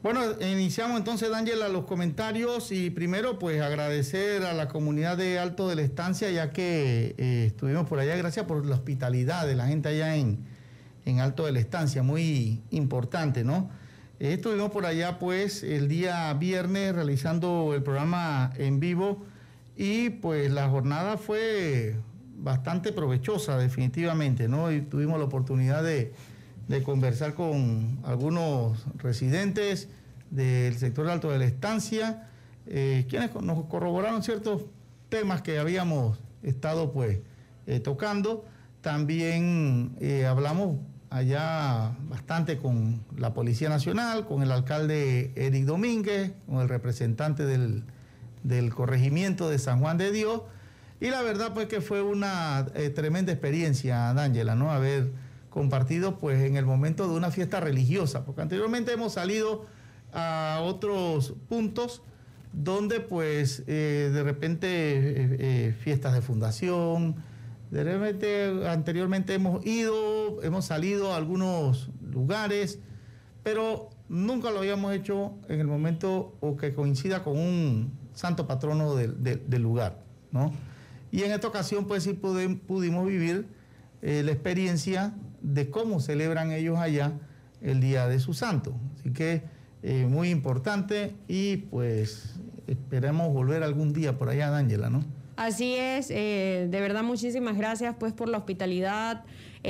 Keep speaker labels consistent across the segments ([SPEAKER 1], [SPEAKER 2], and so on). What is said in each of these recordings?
[SPEAKER 1] Bueno, iniciamos entonces, D'Angela, los comentarios y primero pues agradecer a la comunidad de Alto de la Estancia, ya que estuvimos por allá, gracias por la hospitalidad de la gente allá en Alto de la Estancia, muy importante, ¿no? Estuvimos por allá pues el día viernes realizando el programa en vivo y pues la jornada fue bastante provechosa definitivamente, ¿no? Y tuvimos la oportunidad de conversar con algunos residentes del sector Alto de la Estancia, quienes nos corroboraron ciertos temas que habíamos estado pues tocando. También hablamos allá bastante con la Policía Nacional, con el alcalde Eric Domínguez, con el representante del corregimiento de San Juan de Dios, y la verdad pues que fue una tremenda experiencia, D'Angela, ¿no? Haber compartido pues en el momento de una fiesta religiosa, porque anteriormente hemos salido a otros puntos donde pues de repente fiestas de fundación, de repente anteriormente hemos salido a algunos lugares, pero nunca lo habíamos hecho en el momento o que coincida con un santo patrono del lugar, ¿no? Y en esta ocasión pues sí pudimos vivir la experiencia de cómo celebran ellos allá el Día de su Santo. Así que muy importante y pues esperemos volver algún día por allá, D'Angela, ¿no?
[SPEAKER 2] Así es, de verdad muchísimas gracias pues por la hospitalidad,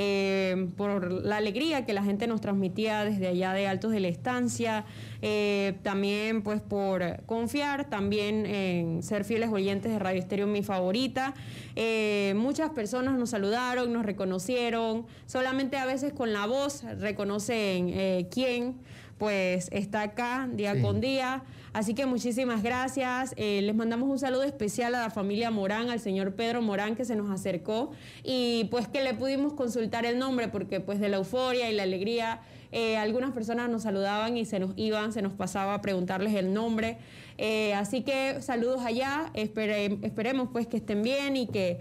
[SPEAKER 2] por la alegría que la gente nos transmitía desde allá de Altos de la Estancia, también pues por confiar también en ser fieles oyentes de Radio Estéreo Mi Favorita. Muchas personas nos saludaron, nos reconocieron, solamente a veces con la voz reconocen quién pues está acá día con día, así que muchísimas gracias. Les mandamos un saludo especial a la familia Morán, al señor Pedro Morán, que se nos acercó y pues que le pudimos consultar el nombre, porque pues de la euforia y la alegría algunas personas nos saludaban y se nos pasaba a preguntarles el nombre, así que saludos allá, esperemos pues que estén bien y que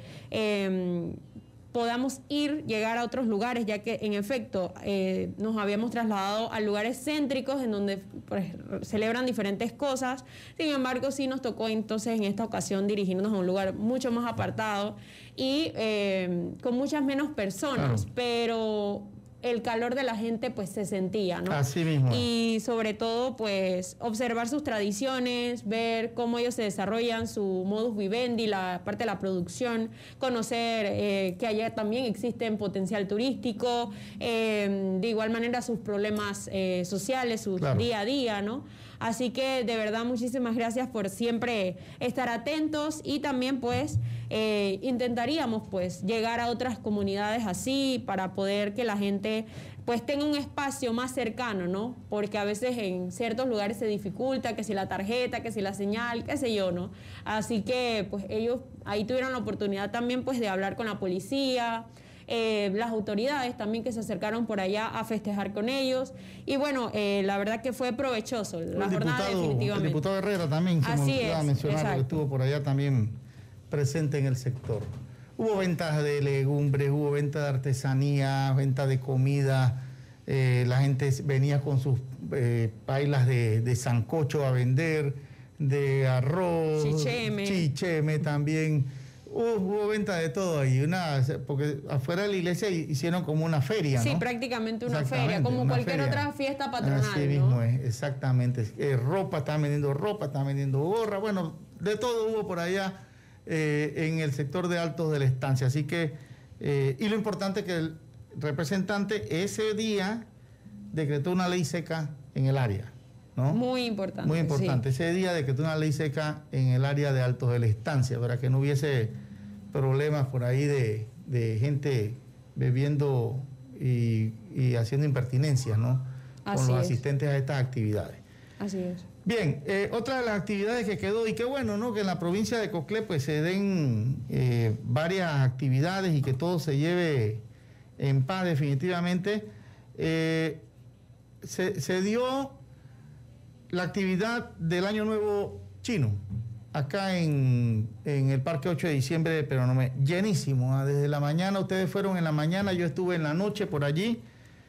[SPEAKER 2] podamos llegar a otros lugares, ya que en efecto nos habíamos trasladado a lugares céntricos en donde pues, celebran diferentes cosas. Sin embargo, sí nos tocó entonces en esta ocasión dirigirnos a un lugar mucho más apartado y con muchas menos personas, claro, pero el calor de la gente pues se sentía, ¿no?
[SPEAKER 1] Así mismo.
[SPEAKER 2] Y sobre todo pues observar sus tradiciones, ver cómo ellos se desarrollan, su modus vivendi, la parte de la producción, conocer que allá también existe potencial turístico, de igual manera sus problemas sociales, su día a día, ¿no? Así que de verdad muchísimas gracias por siempre estar atentos y también pues intentaríamos pues llegar a otras comunidades así para poder que la gente pues tenga un espacio más cercano, ¿no? Porque a veces en ciertos lugares se dificulta, que si la tarjeta, que si la señal, qué sé yo, ¿no? Así que pues ellos ahí tuvieron la oportunidad también pues de hablar con la policía, las autoridades también que se acercaron por allá a festejar con ellos y bueno, la verdad que fue provechoso la jornada definitivamente.
[SPEAKER 1] El diputado Herrera también se me olvidaba mencionar, que estuvo por allá también presente en el sector. Hubo ventas de legumbres, hubo ventas de artesanía, ventas de comida, la gente venía con sus pailas de sancocho a vender, de arroz, chicheme también. Hubo venta de todo ahí, porque afuera de la iglesia hicieron como una feria, ¿no?
[SPEAKER 2] Sí, prácticamente una feria, como cualquier otra fiesta patronal,
[SPEAKER 1] así mismo es, exactamente. Ropa, estaban vendiendo ropa, estaban vendiendo gorra, bueno, de todo hubo por allá en el sector de Altos de la Estancia. Así que, y lo importante es que el representante ese día decretó una ley seca en el área, ¿no?
[SPEAKER 2] Muy importante.
[SPEAKER 1] Muy importante. Sí. Ese día decretó una ley seca en el área de Altos de la Estancia, para que no hubiese problemas por ahí de gente bebiendo y haciendo impertinencias, ¿no? Con los asistentes a estas actividades.
[SPEAKER 2] Así es.
[SPEAKER 1] Bien, otra de las actividades que quedó, y qué bueno, ¿no? Que en la provincia de Coclé pues se den varias actividades y que todo se lleve en paz definitivamente. Se dio la actividad del Año Nuevo Chino, acá en el Parque 8 de Diciembre de Peronomé, llenísimo, desde la mañana, ustedes fueron en la mañana, yo estuve en la noche por allí,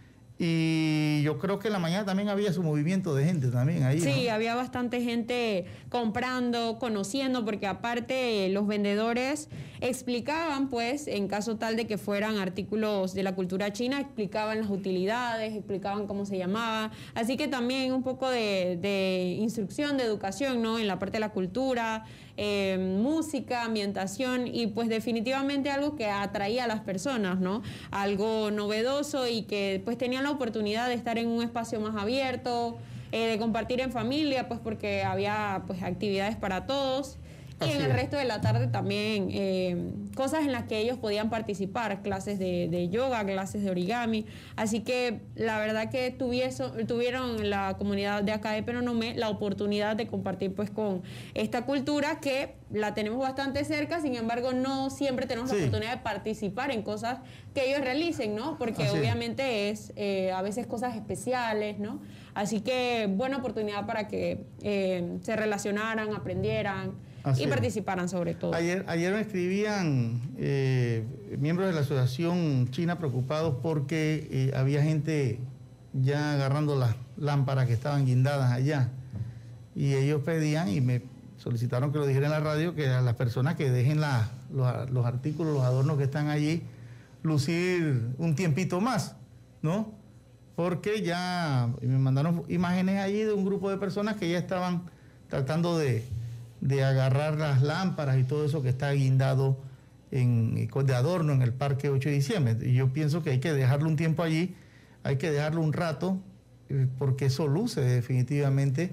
[SPEAKER 1] Y yo creo que en la mañana también había su movimiento de gente también ahí.
[SPEAKER 2] Sí,
[SPEAKER 1] ¿no?
[SPEAKER 2] había bastante gente comprando, conociendo, porque aparte los vendedores explicaban, pues, en caso tal de que fueran artículos de la cultura china, explicaban las utilidades, explicaban cómo se llamaba. Así que también un poco de instrucción, de educación, ¿no? En la parte de la cultura, música, ambientación, y pues definitivamente algo que atraía a las personas, ¿no? Algo novedoso y que pues tenían la oportunidad de estar en un espacio más abierto, de compartir en familia, pues porque había pues actividades para todos. Y en el resto de la tarde también cosas en las que ellos podían participar, clases de yoga, clases de origami. Así que la verdad que tuvieron la comunidad de acá de Penonomé la oportunidad de compartir pues con esta cultura que la tenemos bastante cerca, sin embargo no siempre tenemos la oportunidad de participar en cosas que ellos realicen, ¿no? Porque obviamente es a veces cosas especiales, ¿no? Así que buena oportunidad para que se relacionaran, aprendieran. Y participaran sobre todo.
[SPEAKER 1] Ayer me escribían miembros de la Asociación China preocupados porque había gente ya agarrando las lámparas que estaban guindadas allá. Y ellos pedían y me solicitaron que lo dijera en la radio, que a las personas que dejen los artículos, los adornos que están allí, lucir un tiempito más, ¿no? Porque ya me mandaron imágenes allí de un grupo de personas que ya estaban tratando de agarrar las lámparas y todo eso que está guindado de adorno en el Parque 8 de diciembre. Y yo pienso que hay que dejarlo un tiempo allí, hay que dejarlo un rato, porque eso luce definitivamente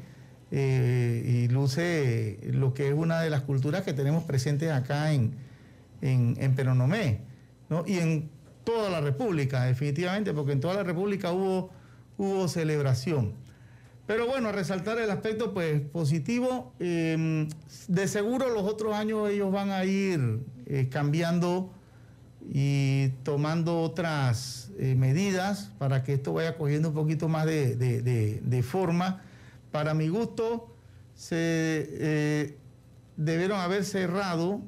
[SPEAKER 1] y luce lo que es una de las culturas que tenemos presentes acá en Penonomé, ¿no? Y en toda la República, definitivamente, porque en toda la República hubo celebración. Pero bueno, a resaltar el aspecto pues positivo, de seguro los otros años ellos van a ir cambiando y tomando otras medidas para que esto vaya cogiendo un poquito más de forma. Para mi gusto, debieron haber cerrado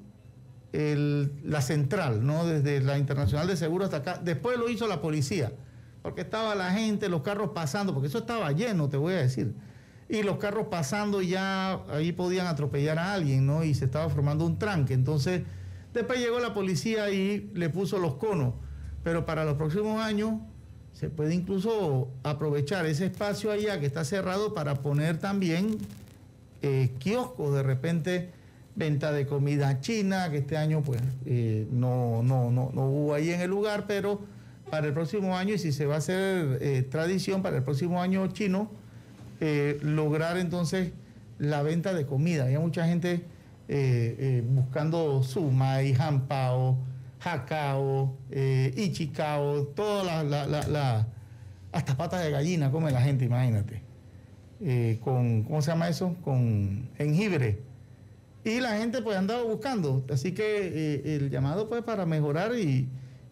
[SPEAKER 1] la central, ¿no? Desde la Internacional de Seguros hasta acá. Después lo hizo la policía, porque estaba la gente, los carros pasando, porque eso estaba lleno, te voy a decir. Y los carros pasando ya ahí podían atropellar a alguien, ¿no? Y se estaba formando un tranque. Entonces, después llegó la policía y le puso los conos. Pero para los próximos años se puede incluso aprovechar ese espacio allá que está cerrado para poner también kioscos, de repente venta de comida china, que este año pues no hubo ahí en el lugar, pero para el próximo año, y si se va a hacer tradición para el próximo año chino, lograr entonces la venta de comida. Hay mucha gente buscando sumai, jampao, jacao, ichicao, todas hasta patas de gallina come la gente, imagínate. ¿Cómo se llama eso? Con jengibre. Y la gente pues andaba buscando. Así que el llamado pues para mejorar y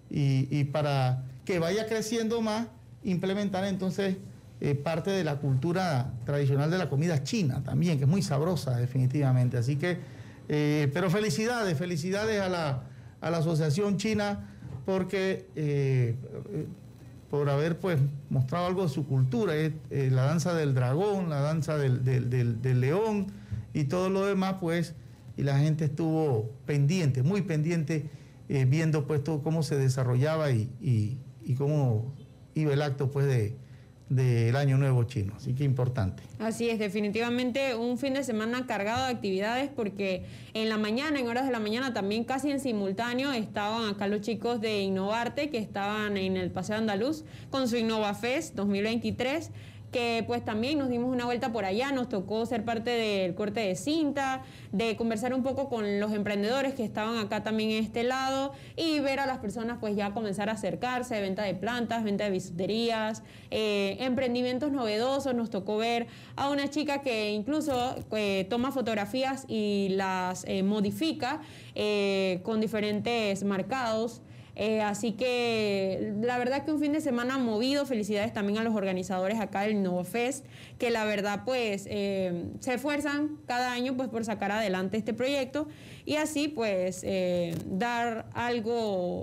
[SPEAKER 1] para que vaya creciendo más, implementar entonces parte de la cultura tradicional de la comida china también, que es muy sabrosa definitivamente. Así que, pero felicidades a la Asociación China porque por haber pues mostrado algo de su cultura, la danza del dragón, la danza del león y todo lo demás, pues, y la gente estuvo pendiente, muy pendiente, viendo pues todo cómo se desarrollaba y cómo iba el acto pues del Año Nuevo Chino. Así que importante.
[SPEAKER 2] Así es, definitivamente un fin de semana cargado de actividades, porque en la mañana, en horas de la mañana, también casi en simultáneo estaban acá los chicos de Innovarte, que estaban en el Paseo Andaluz con su InnovaFest 2023, que pues también nos dimos una vuelta por allá, nos tocó ser parte del corte de cinta, de conversar un poco con los emprendedores que estaban acá también en este lado y ver a las personas pues ya comenzar a acercarse, venta de plantas, venta de bisuterías, emprendimientos novedosos. Nos tocó ver a una chica que incluso toma fotografías y las modifica con diferentes marcados. Así que la verdad que un fin de semana movido. Felicidades también a los organizadores acá del InnovaFest, que la verdad pues se esfuerzan cada año pues por sacar adelante este proyecto y así pues dar algo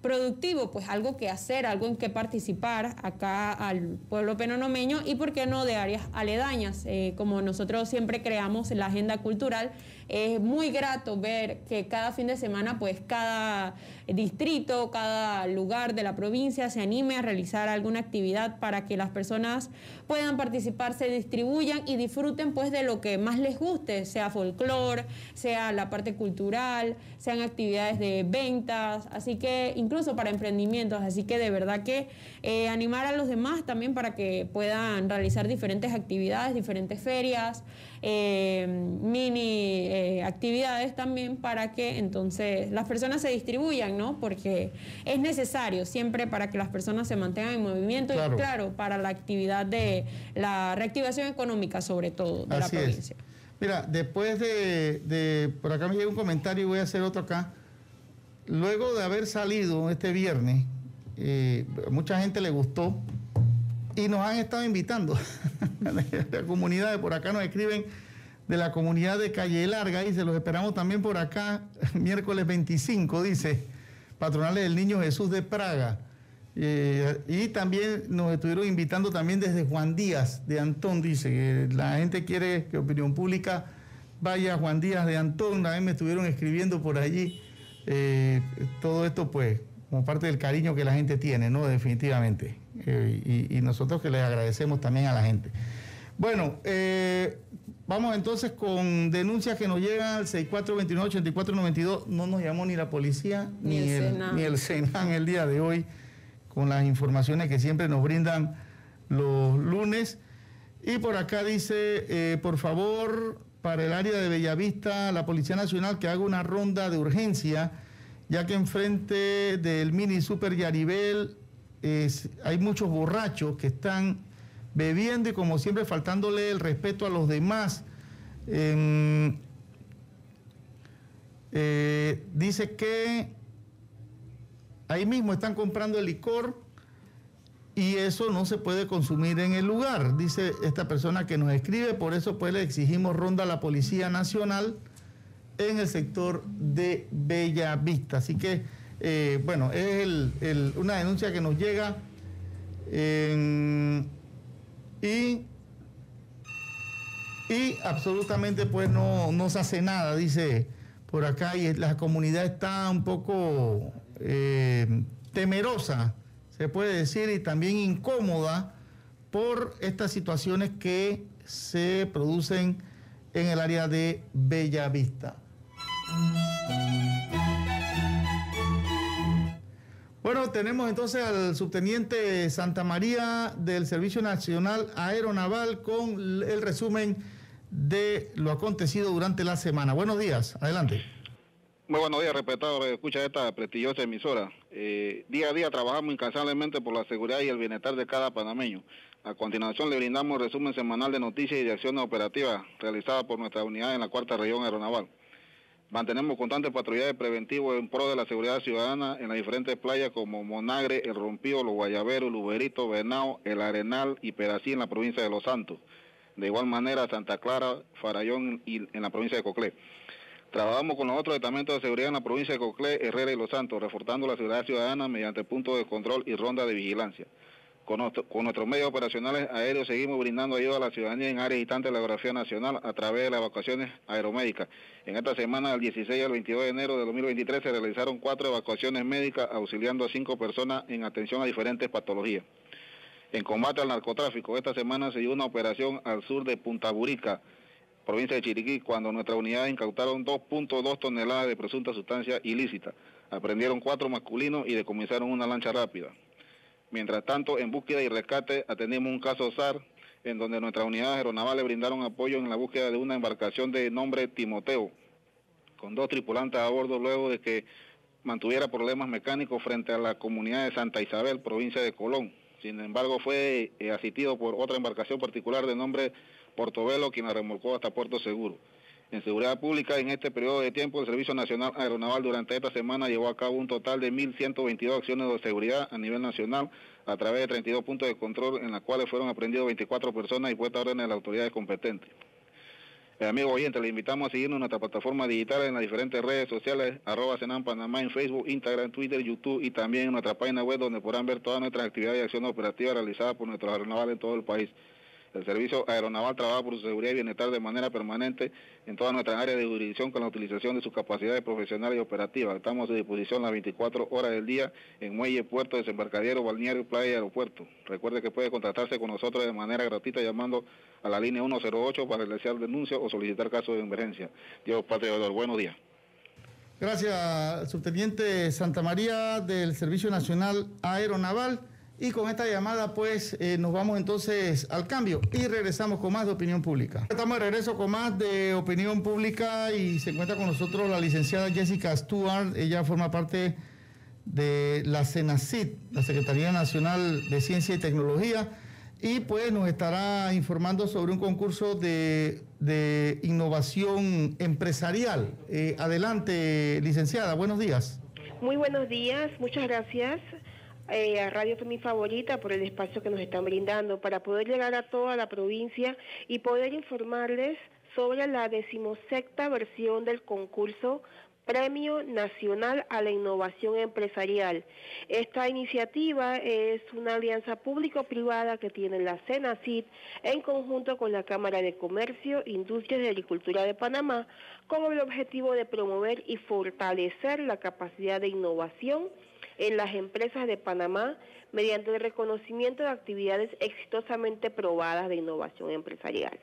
[SPEAKER 2] productivo, pues algo que hacer, algo en que participar acá al pueblo penonomeño y, por qué no, de áreas aledañas. Como nosotros siempre creamos la agenda cultural, es muy grato ver que cada fin de semana, pues cada distrito, cada lugar de la provincia se anime a realizar alguna actividad para que las personas puedan participar, se distribuyan y disfruten pues de lo que más les guste, sea folclore, sea la parte cultural, sean actividades de ventas, así que incluso para emprendimientos, así que de verdad que animar a los demás también para que puedan realizar diferentes actividades, diferentes ferias, mini actividades también para que entonces las personas se distribuyan, ¿no? Porque es necesario siempre para que las personas se mantengan en movimiento y claro, para la actividad de la reactivación económica sobre todo de la provincia.
[SPEAKER 1] Mira, después por acá me llega un comentario y voy a hacer otro acá. Luego de haber salido este viernes, mucha gente le gustó y nos han estado invitando. La comunidad de por acá nos escriben de la comunidad de Calle Larga y se los esperamos también por acá, miércoles 25, dice, patronales del Niño Jesús de Praga. Y también nos estuvieron invitando también desde Juan Díaz de Antón, dice, que la gente quiere que Opinión Pública vaya a Juan Díaz de Antón, una vez me estuvieron escribiendo por allí. Todo esto pues como parte del cariño que la gente tiene, ¿no? Definitivamente. Y nosotros que les agradecemos también a la gente. Bueno, vamos entonces con denuncias que nos llegan al 6429-8492. No nos llamó ni la policía ni el SENAN el día de hoy, con las informaciones que siempre nos brindan los lunes. Y por acá dice, por favor, para el área de Bellavista, la Policía Nacional que haga una ronda de urgencia, ya que enfrente del mini super Yaribel hay muchos borrachos que están bebiendo y como siempre faltándole el respeto a los demás. Dice que ahí mismo están comprando el licor y eso no se puede consumir en el lugar, dice esta persona que nos escribe. Por eso pues le exigimos ronda a la Policía Nacional en el sector de Bellavista. Así que, bueno, es una denuncia que nos llega y absolutamente pues no se hace nada, dice por acá, y la comunidad está un poco temerosa, se puede decir, y también incómoda por estas situaciones que se producen en el área de Bellavista. Bueno, tenemos entonces al subteniente Santa María del Servicio Nacional Aeronaval con el resumen de lo acontecido durante la semana. Buenos días, adelante.
[SPEAKER 3] Muy buenos días, respetado, escucha esta prestigiosa emisora. Día a día trabajamos incansablemente por la seguridad y el bienestar de cada panameño. A continuación le brindamos el resumen semanal de noticias y de acciones operativas realizadas por nuestra unidad en la 4ª región aeronaval. Mantenemos constante patrullaje preventivo en pro de la seguridad ciudadana en las diferentes playas como Monagre, El Rompío, Los Guayaberos, Luberito, Venao, El Arenal y Perací en la provincia de Los Santos. De igual manera Santa Clara, Farallón y en la provincia de Coclé. Trabajamos con los otros estamentos de seguridad en la provincia de Coclé, Herrera y Los Santos, reforzando la seguridad ciudadana mediante puntos de control y ronda de vigilancia. Con nuestros medios operacionales aéreos seguimos brindando ayuda a la ciudadanía en áreas distantes de la geografía nacional a través de las evacuaciones aeromédicas. En esta semana, del 16 al 22 de enero de 2023, se realizaron 4 evacuaciones médicas auxiliando a 5 personas en atención a diferentes patologías. En combate al narcotráfico, esta semana se dio una operación al sur de Punta Burica, provincia de Chiriquí, cuando nuestras unidades incautaron 2.2 toneladas de presunta sustancia ilícita. Aprendieron 4 masculinos y decomisaron una lancha rápida. Mientras tanto, en búsqueda y rescate atendimos un caso SAR, en donde nuestras unidades aeronavales brindaron apoyo en la búsqueda de una embarcación de nombre Timoteo, con 2 tripulantes a bordo luego de que mantuviera problemas mecánicos frente a la comunidad de Santa Isabel, provincia de Colón. Sin embargo, fue asistido por otra embarcación particular de nombre Portobelo, quien la remolcó hasta Puerto Seguro. En seguridad pública, en este periodo de tiempo, el Servicio Nacional Aeronaval durante esta semana llevó a cabo un total de 1.122 acciones de seguridad a nivel nacional a través de 32 puntos de control, en las cuales fueron aprendidos 24 personas y puestas órdenes de las autoridades competentes. Amigos oyentes, les invitamos a seguirnos en nuestra plataforma digital en las diferentes redes sociales, @Senan Panamá en Facebook, Instagram, Twitter, YouTube y también en nuestra página web donde podrán ver todas nuestras actividades y acciones operativas realizadas por nuestros aeronavales en todo el país. El Servicio Aeronaval trabaja por su seguridad y bienestar de manera permanente en todas nuestras áreas de jurisdicción con la utilización de sus capacidades profesionales y operativas. Estamos a disposición las 24 horas del día en muelle, puerto, desembarcadero, balneario, playa y aeropuerto. Recuerde que puede contactarse con nosotros de manera gratuita llamando a la línea 108 para realizar denuncia o solicitar casos de emergencia. Dios, Patria, buenos días.
[SPEAKER 1] Gracias, subteniente Santa María del Servicio Nacional Aeronaval. Y con esta llamada, pues, nos vamos entonces al cambio y regresamos con más de Opinión Pública. Estamos de regreso con más de Opinión Pública y se encuentra con nosotros la licenciada Jessica Stuart. Ella forma parte de la CENACIT, la Secretaría Nacional de Ciencia y Tecnología, y pues nos estará informando sobre un concurso de innovación empresarial. Adelante, licenciada, buenos días.
[SPEAKER 4] Muy buenos días, muchas gracias a Radio Mi Favorita por el espacio que nos están brindando para poder llegar a toda la provincia y poder informarles sobre la 16ª versión del concurso Premio Nacional a la Innovación Empresarial. Esta iniciativa es una alianza público-privada que tiene la CENACIT en conjunto con la Cámara de Comercio, Industrias y Agricultura de Panamá, con el objetivo de promover y fortalecer la capacidad de innovación en las empresas de Panamá mediante el reconocimiento de actividades exitosamente probadas de innovación empresarial.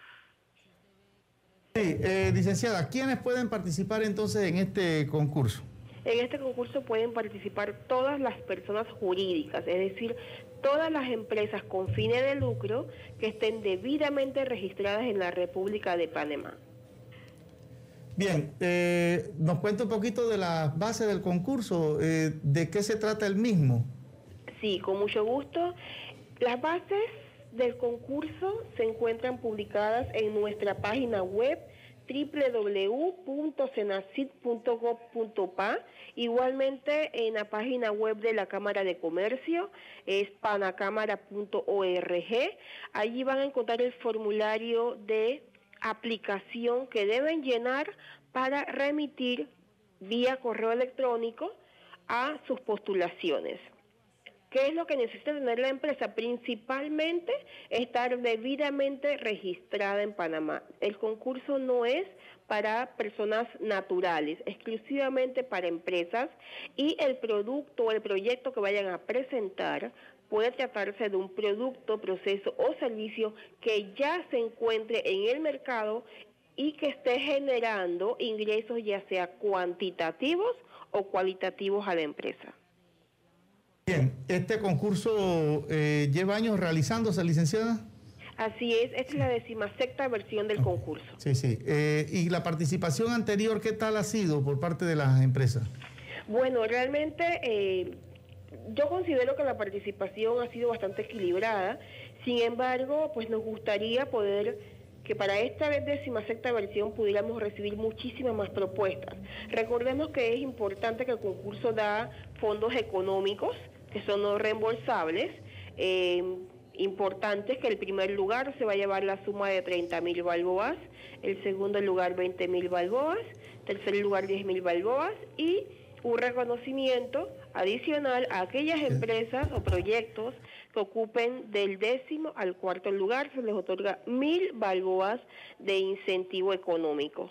[SPEAKER 1] Sí, licenciada, ¿quiénes pueden participar entonces en este concurso?
[SPEAKER 4] En este concurso pueden participar todas las personas jurídicas, es decir, todas las empresas con fines de lucro que estén debidamente registradas en la República de Panamá.
[SPEAKER 1] Bien, nos cuenta un poquito de las bases del concurso, ¿de qué se trata el mismo? Sí,
[SPEAKER 4] con mucho gusto. Las bases del concurso se encuentran publicadas en nuestra página web www.cenacit.gov.pa, igualmente en la página web de la Cámara de Comercio, es panacámara.org. Allí van a encontrar el formulario de aplicación que deben llenar para remitir vía correo electrónico a sus postulaciones. ¿Qué es lo que necesita tener la empresa? Principalmente estar debidamente registrada en Panamá. El concurso no es para personas naturales, exclusivamente para empresas, y el producto o el proyecto que vayan a presentar puede tratarse de un producto, proceso o servicio que ya se encuentre en el mercado y que esté generando ingresos ya sea cuantitativos o cualitativos a la empresa.
[SPEAKER 1] Bien, ¿este concurso lleva años realizándose, licenciada?
[SPEAKER 4] Así es, esta es la 16ª versión del concurso.
[SPEAKER 1] Sí, sí. ¿Y la participación anterior qué tal ha sido por parte de las empresas?
[SPEAKER 4] Bueno, realmente yo considero que la participación ha sido bastante equilibrada. Sin embargo, pues nos gustaría poder que para esta 16ª versión pudiéramos recibir muchísimas más propuestas. Recordemos que es importante que el concurso da fondos económicos que son no reembolsables. Importante que el primer lugar se va a llevar la suma de 30.000 balboas, el segundo lugar 20.000 balboas, tercer lugar 10.000 balboas y un reconocimiento adicional a aquellas empresas o proyectos que ocupen del 10º al 4º lugar. Se les otorga 1.000 balboas de incentivo económico.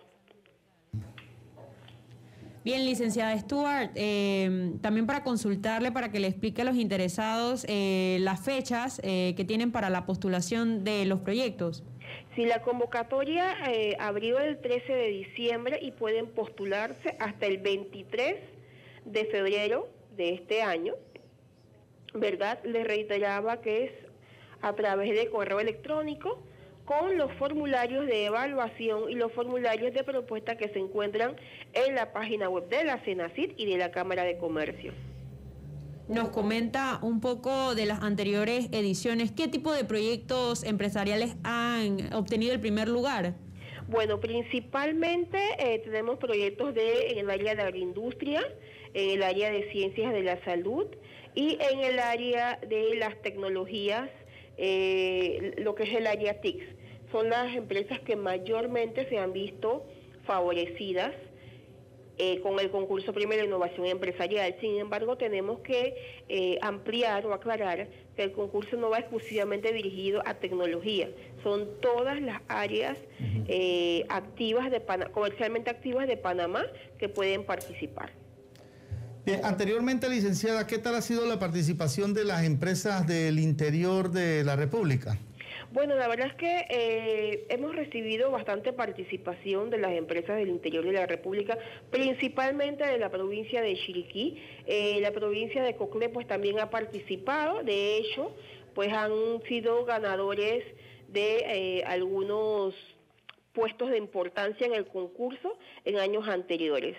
[SPEAKER 2] Bien, licenciada Stuart, también para consultarle, para que le explique a los interesados las fechas que tienen para la postulación de los proyectos.
[SPEAKER 4] Sí, la convocatoria abrió el 13 de diciembre y pueden postularse hasta el 23 de febrero de este año, ¿verdad? Les reiteraba que es a través de correo electrónico con los formularios de evaluación y los formularios de propuesta que se encuentran en la página web de la CENACIT y de la Cámara de Comercio.
[SPEAKER 2] Nos comenta un poco de las anteriores ediciones. ¿Qué tipo de proyectos empresariales han obtenido el primer lugar?
[SPEAKER 4] Bueno, principalmente tenemos proyectos en el área de agroindustria, en el área de ciencias de la salud y en el área de las tecnologías, lo que es el área TICS. son las empresas que mayormente se han visto favorecidas con el concurso Premio de Innovación Empresarial. Sin embargo, tenemos que ampliar o aclarar que el concurso no va exclusivamente dirigido a tecnología, son todas las áreas activas comercialmente activas de Panamá que pueden participar.
[SPEAKER 1] Bien, anteriormente, licenciada, ¿qué tal ha sido la participación de las empresas del interior de la República?
[SPEAKER 4] Bueno, la verdad es que hemos recibido bastante participación de las empresas del interior de la República, principalmente de la provincia de Chiriquí. La provincia de Coclé pues también ha participado, de hecho, pues han sido ganadores de algunos puestos de importancia en el concurso en años anteriores.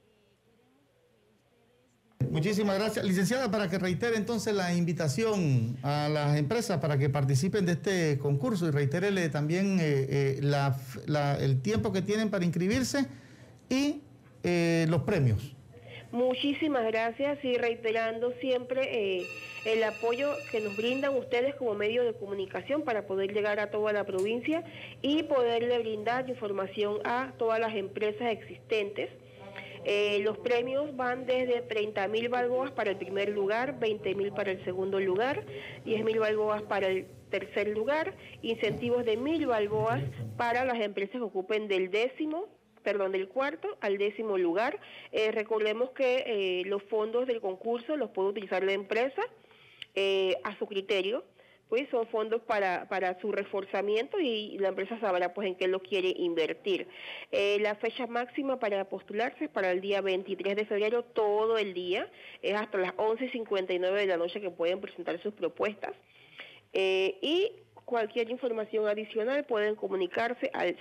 [SPEAKER 1] Muchísimas gracias. Licenciada, para que reitere entonces la invitación a las empresas para que participen de este concurso y reitérele también el tiempo que tienen para inscribirse y los premios.
[SPEAKER 4] Muchísimas gracias y reiterando siempre el apoyo que nos brindan ustedes como medio de comunicación para poder llegar a toda la provincia y poderle brindar información a todas las empresas existentes. Los premios van desde 30.000 balboas para el primer lugar, 20.000 para el segundo lugar, 10.000 balboas para el tercer lugar, incentivos de 1.000 balboas para las empresas que ocupen del cuarto al 10º lugar. Recordemos que los fondos del concurso los puede utilizar la empresa a su criterio. Pues son fondos para su reforzamiento y la empresa sabrá pues en qué lo quiere invertir. La fecha máxima para postularse es para el día 23 de febrero, todo el día, es hasta las 11:59 de la noche que pueden presentar sus propuestas. Y cualquier información adicional pueden comunicarse al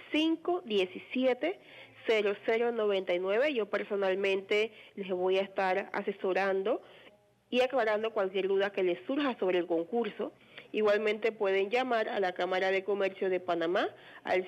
[SPEAKER 4] 517-0099. Yo personalmente les voy a estar asesorando y aclarando cualquier duda que les surja sobre el concurso. Igualmente pueden llamar a la Cámara de Comercio de Panamá al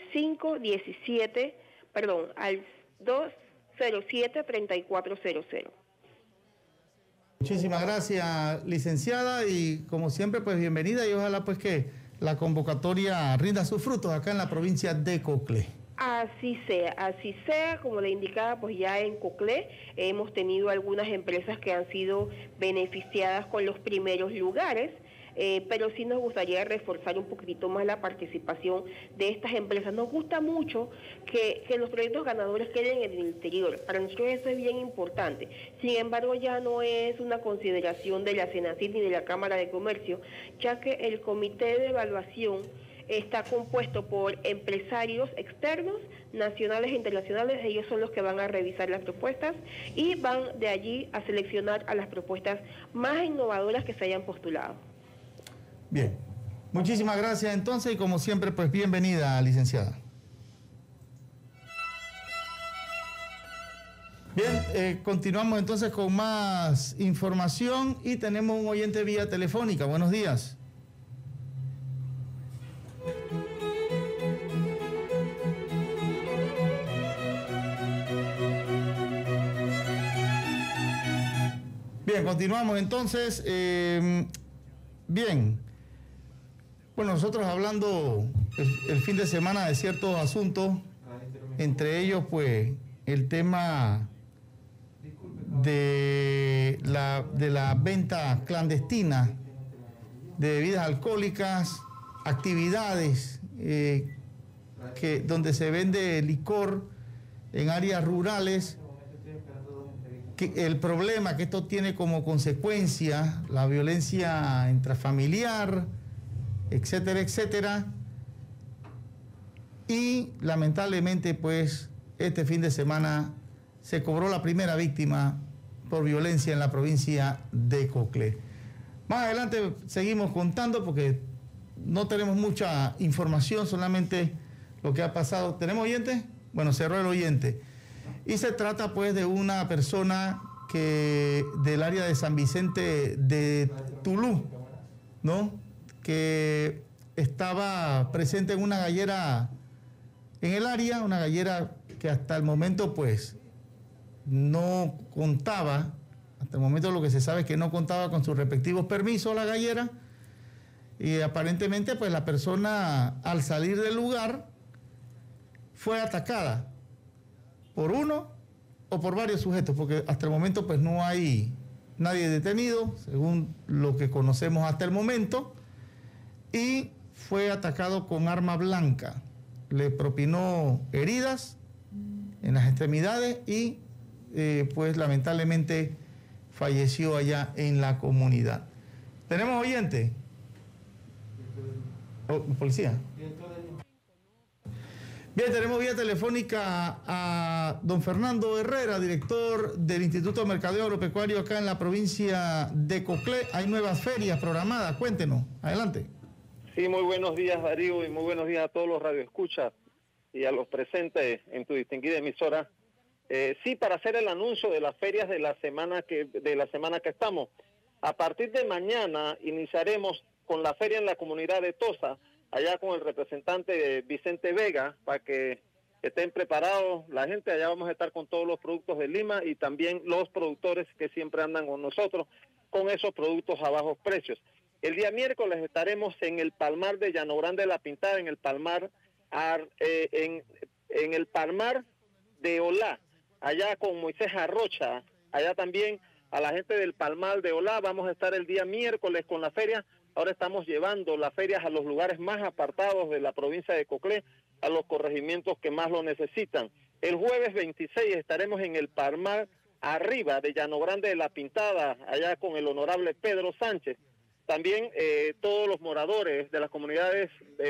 [SPEAKER 4] 207-3400.
[SPEAKER 1] Muchísimas gracias, licenciada, y como siempre, pues bienvenida y ojalá pues que la convocatoria rinda sus frutos acá en la provincia de Coclé.
[SPEAKER 4] Así sea, como le indicaba, pues ya en Coclé hemos tenido algunas empresas que han sido beneficiadas con los primeros lugares. Pero sí nos gustaría reforzar un poquito más la participación de estas empresas. Nos gusta mucho que los proyectos ganadores queden en el interior. Para nosotros eso es bien importante. Sin embargo, ya no es una consideración de la Senacid ni de la Cámara de Comercio, ya que el comité de evaluación está compuesto por empresarios externos, nacionales e internacionales. Ellos son los que van a revisar las propuestas y van de allí a seleccionar a las propuestas más innovadoras que se hayan postulado.
[SPEAKER 1] Bien, muchísimas gracias entonces y como siempre pues bienvenida, licenciada. Bien, continuamos entonces con más información y tenemos un oyente vía telefónica. Buenos días. Bien, continuamos entonces. Bien. Bueno, nosotros hablando el fin de semana de ciertos asuntos, entre ellos pues el tema de la venta clandestina de bebidas alcohólicas, actividades donde se vende licor en áreas rurales, el problema que esto tiene como consecuencia la violencia intrafamiliar, etcétera, etcétera. Y lamentablemente, pues, este fin de semana se cobró la primera víctima por violencia en la provincia de Coclé. Más adelante seguimos contando porque no tenemos mucha información, solamente lo que ha pasado. ¿Tenemos oyente? Bueno, cerró el oyente. Y se trata, pues, de una persona del área de San Vicente de Tulú, ¿no?, que estaba presente en una gallera en el área, una gallera que hasta el momento pues no contaba, hasta el momento lo que se sabe es que no contaba con sus respectivos permisos la gallera, y aparentemente pues la persona al salir del lugar fue atacada por uno o por varios sujetos, porque hasta el momento pues no hay nadie detenido, según lo que conocemos hasta el momento, y fue atacado con arma blanca. Le propinó heridas en las extremidades y pues lamentablemente falleció allá en la comunidad. ¿Tenemos oyente? ¿Policía? Bien, tenemos vía telefónica a don Fernando Herrera, director del Instituto de Mercadeo Agropecuario acá en la provincia de Coclé. Hay nuevas ferias programadas, cuéntenos, adelante.
[SPEAKER 5] Sí, muy buenos días, Darío, y muy buenos días a todos los radioescuchas y a los presentes en tu distinguida emisora. Sí, para hacer el anuncio de las ferias de la semana que estamos. A partir de mañana iniciaremos con la feria en la comunidad de Tosa, allá con el representante Vicente Vega, para que estén preparados la gente. Allá vamos a estar con todos los productos de Lima y también los productores que siempre andan con nosotros con esos productos a bajos precios. El día miércoles estaremos en el Palmar de Llano Grande de la Pintada, en el Palmar en el Palmar de Olá, allá con Moisés Arrocha. Allá también a la gente del Palmar de Olá vamos a estar el día miércoles con la feria. Ahora estamos llevando las ferias a los lugares más apartados de la provincia de Coclé, a los corregimientos que más lo necesitan. El jueves 26 estaremos en el Palmar Arriba de Llano Grande de la Pintada, allá con el honorable Pedro Sánchez. También todos los moradores de las comunidades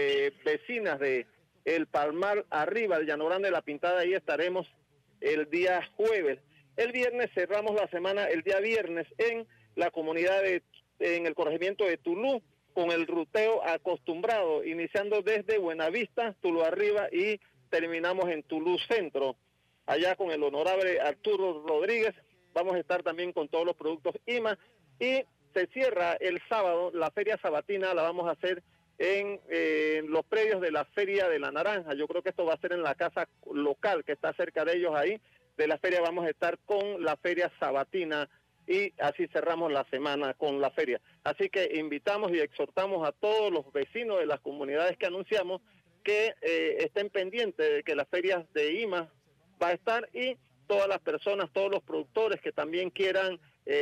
[SPEAKER 5] vecinas de el Palmar Arriba de Llano Grande de la Pintada, ahí estaremos el día jueves. El viernes cerramos la semana, el día viernes, en la comunidad en el corregimiento de Tulú, con el ruteo acostumbrado, iniciando desde Buenavista, Tulú Arriba, y terminamos en Tulú Centro, allá con el honorable Arturo Rodríguez. Vamos a estar también con todos los productos IMA, y se cierra el sábado la feria sabatina. La vamos a hacer en los predios de la Feria de la Naranja. Yo creo que esto va a ser en la casa local que está cerca de ellos ahí. De la feria vamos a estar con la feria sabatina, y así cerramos la semana con la feria. Así que invitamos y exhortamos a todos los vecinos de las comunidades que anunciamos que estén pendientes de que las ferias de IMA va a estar, y todas las personas, todos los productores que también quieran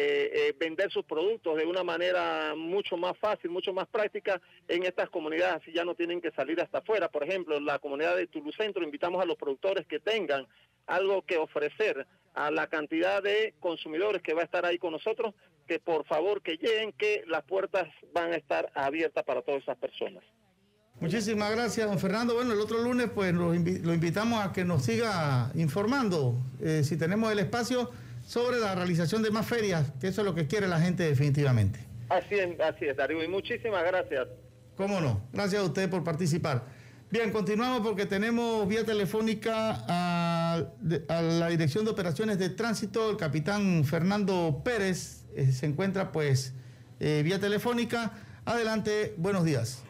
[SPEAKER 5] vender sus productos de una manera mucho más fácil, mucho más práctica en estas comunidades, así ya no tienen que salir hasta afuera. Por ejemplo, en la comunidad de Tulú Centro invitamos a los productores que tengan algo que ofrecer a la cantidad de consumidores que va a estar ahí con nosotros, que por favor que lleguen, que las puertas van a estar abiertas para todas esas personas.
[SPEAKER 1] Muchísimas gracias, don Fernando. Bueno, el otro lunes pues lo invitamos a que nos siga informando, si tenemos el espacio, sobre la realización de más ferias, que eso es lo que quiere la gente definitivamente.
[SPEAKER 5] Así es, Darío, y muchísimas gracias.
[SPEAKER 1] Cómo no, gracias a usted por participar. Bien, continuamos porque tenemos vía telefónica a la Dirección de Operaciones de Tránsito, el capitán Fernando Pérez, se encuentra pues vía telefónica. Adelante, buenos días.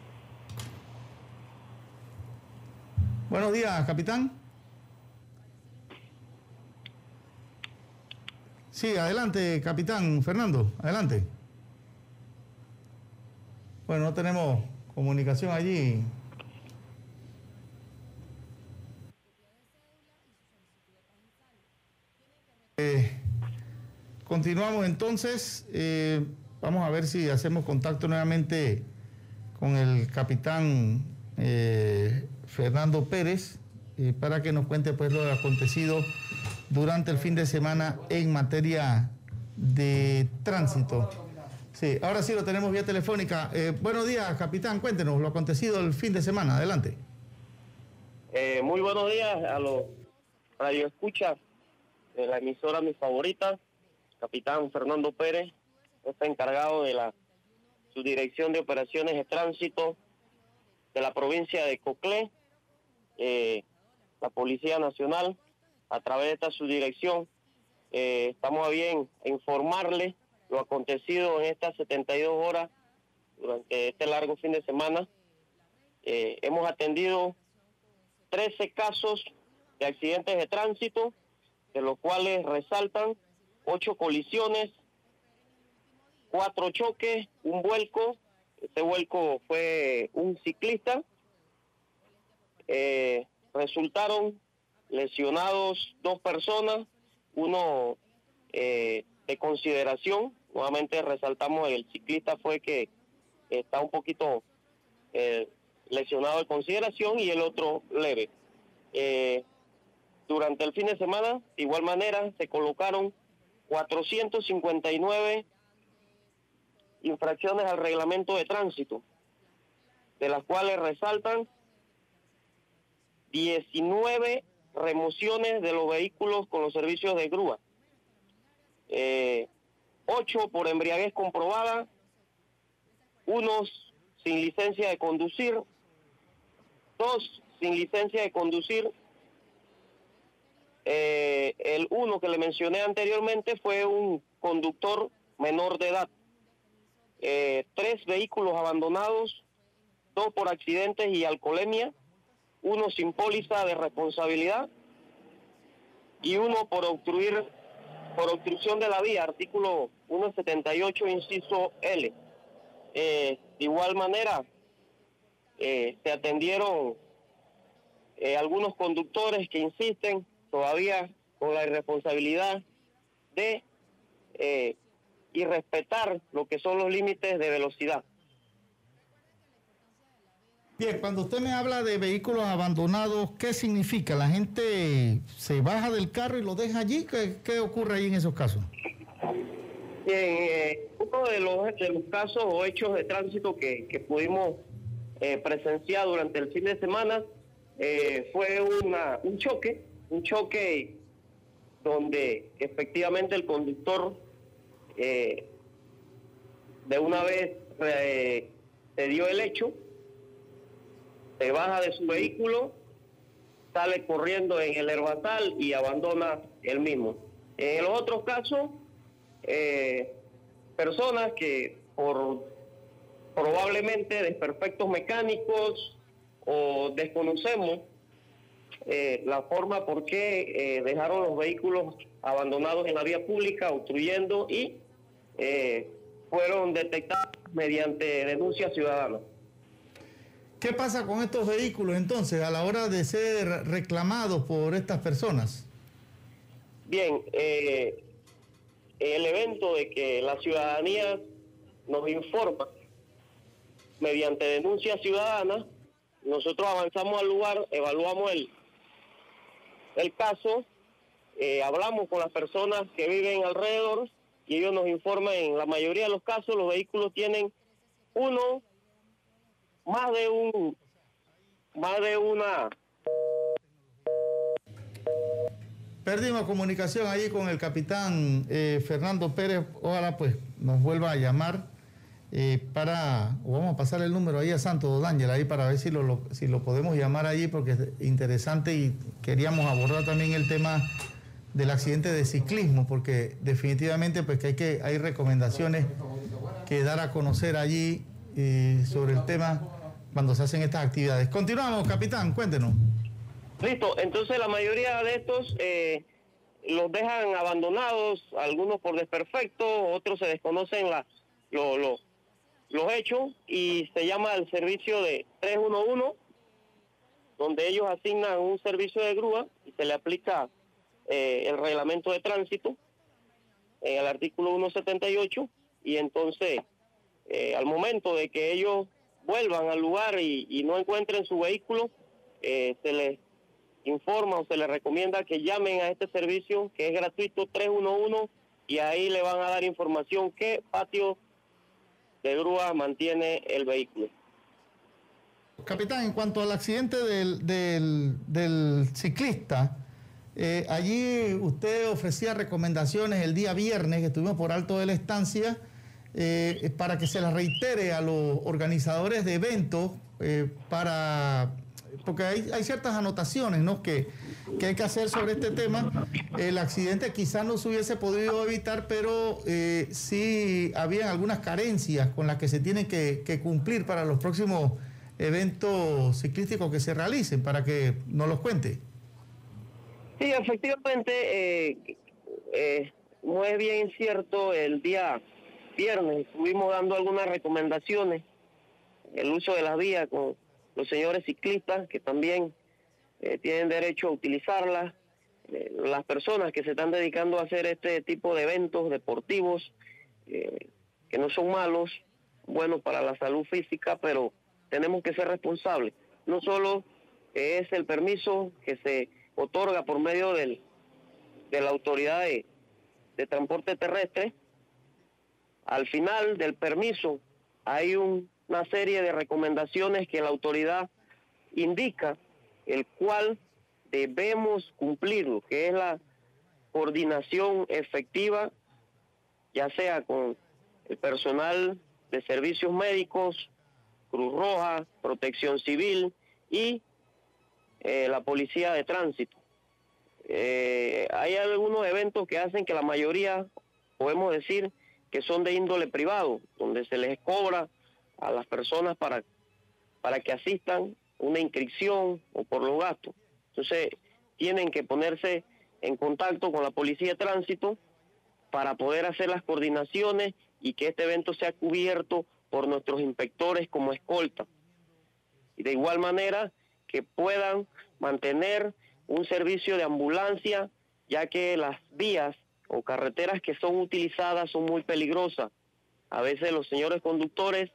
[SPEAKER 1] Buenos días, capitán. Sí, adelante, capitán Fernando, adelante. Bueno, no tenemos comunicación allí. Continuamos entonces. Vamos a ver si hacemos contacto nuevamente con el capitán Fernando Pérez para que nos cuente pues lo acontecido durante el fin de semana en materia de tránsito. Sí, ahora sí lo tenemos vía telefónica. Buenos días, capitán, cuéntenos lo acontecido el fin de semana. Adelante.
[SPEAKER 6] Muy buenos días a los radioescuchas de la emisora mi favorita. Capitán Fernando Pérez está encargado de la Subdirección de Operaciones de Tránsito de la provincia de Coclé. La Policía Nacional, a través de esta subdirección, estamos a bien informarle lo acontecido en estas 72 horas durante este largo fin de semana. Hemos atendido 13 casos de accidentes de tránsito, de los cuales resaltan 8 colisiones, 4 choques, un vuelco, Este vuelco fue un ciclista. Resultaron lesionados 2 personas, uno de consideración. Nuevamente resaltamos, el ciclista fue que está un poquito lesionado de consideración y el otro leve. Durante el fin de semana, de igual manera, se colocaron 459 infracciones al reglamento de tránsito, de las cuales resaltan 19 remociones de los vehículos con los servicios de grúa, 8 por embriaguez comprobada, unos sin licencia de conducir, 2 sin licencia de conducir. El uno que le mencioné anteriormente fue un conductor menor de edad. 3 vehículos abandonados, 2 por accidentes y alcoholemia, 1 sin póliza de responsabilidad y 1 por obstrucción de la vía, artículo 178, inciso L. De igual manera, se atendieron algunos conductores que insisten todavía con la irresponsabilidad de irrespetar lo que son los límites de velocidad.
[SPEAKER 1] Bien, cuando usted me habla de vehículos abandonados, ¿qué significa? ¿La gente se baja del carro y lo deja allí? ¿Qué ocurre ahí en esos casos?
[SPEAKER 6] Bien, uno de los casos o hechos de tránsito que pudimos presenciar durante el fin de semana fue un choque donde efectivamente el conductor de una vez se dio el hecho, se baja de su vehículo, sale corriendo en el herbazal y abandona el mismo. En los otros casos, personas que por probablemente desperfectos mecánicos o desconocemos la forma por qué dejaron los vehículos abandonados en la vía pública, obstruyendo, y fueron detectados mediante denuncia ciudadana.
[SPEAKER 1] ¿Qué pasa con estos vehículos entonces a la hora de ser reclamados por estas personas?
[SPEAKER 6] Bien, el evento de que la ciudadanía nos informa mediante denuncia ciudadana, nosotros avanzamos al lugar, evaluamos el caso, hablamos con las personas que viven alrededor y ellos nos informan. En la mayoría de los casos los vehículos tienen más de una.
[SPEAKER 1] Perdimos comunicación allí con el capitán Fernando Pérez. Ojalá pues nos vuelva a llamar o vamos a pasar el número ahí a Santo D'Ángel ahí para ver si lo podemos llamar allí, porque es interesante y queríamos abordar también el tema del accidente de ciclismo, porque definitivamente pues que hay recomendaciones que dar a conocer allí sobre el tema cuando se hacen estas actividades. Continuamos, capitán, cuéntenos.
[SPEAKER 6] Listo, entonces la mayoría de estos los dejan abandonados, algunos por desperfecto, otros se desconocen los hechos, y se llama al servicio de 311, donde ellos asignan un servicio de grúa y se le aplica el reglamento de tránsito en el artículo 178, y entonces al momento de que ellos vuelvan al lugar y no encuentren su vehículo, se les informa o se les recomienda que llamen a este servicio, que es gratuito, 311, y ahí le van a dar información qué patio de grúa mantiene el vehículo.
[SPEAKER 1] Capitán, en cuanto al accidente del ciclista, allí usted ofrecía recomendaciones el día viernes que estuvimos por Alto de la Estancia, para que se las reitere a los organizadores de eventos, porque hay ciertas anotaciones, ¿no?, que hay que hacer sobre este tema. El accidente quizás no se hubiese podido evitar, pero sí habían algunas carencias con las que se tienen que cumplir para los próximos eventos ciclísticos que se realicen, para que nos los cuente.
[SPEAKER 6] Sí, efectivamente, no es bien cierto, el día viernes estuvimos dando algunas recomendaciones el uso de las vías con los señores ciclistas, que también tienen derecho a utilizarlas, las personas que se están dedicando a hacer este tipo de eventos deportivos, que no son malos, buenos para la salud física, pero tenemos que ser responsables. No solo es el permiso que se otorga por medio de la autoridad de transporte terrestre. Al final del permiso hay una serie de recomendaciones que la autoridad indica, el cual debemos cumplirlo, que es la coordinación efectiva, ya sea con el personal de servicios médicos, Cruz Roja, Protección Civil y la Policía de Tránsito. Hay algunos eventos que hacen que la mayoría, podemos decir, que son de índole privado, donde se les cobra a las personas para que asistan una inscripción o por los gastos. Entonces, tienen que ponerse en contacto con la Policía de Tránsito para poder hacer las coordinaciones y que este evento sea cubierto por nuestros inspectores como escolta. Y de igual manera que puedan mantener un servicio de ambulancia, ya que las vías o carreteras que son utilizadas son muy peligrosas. A veces los señores conductores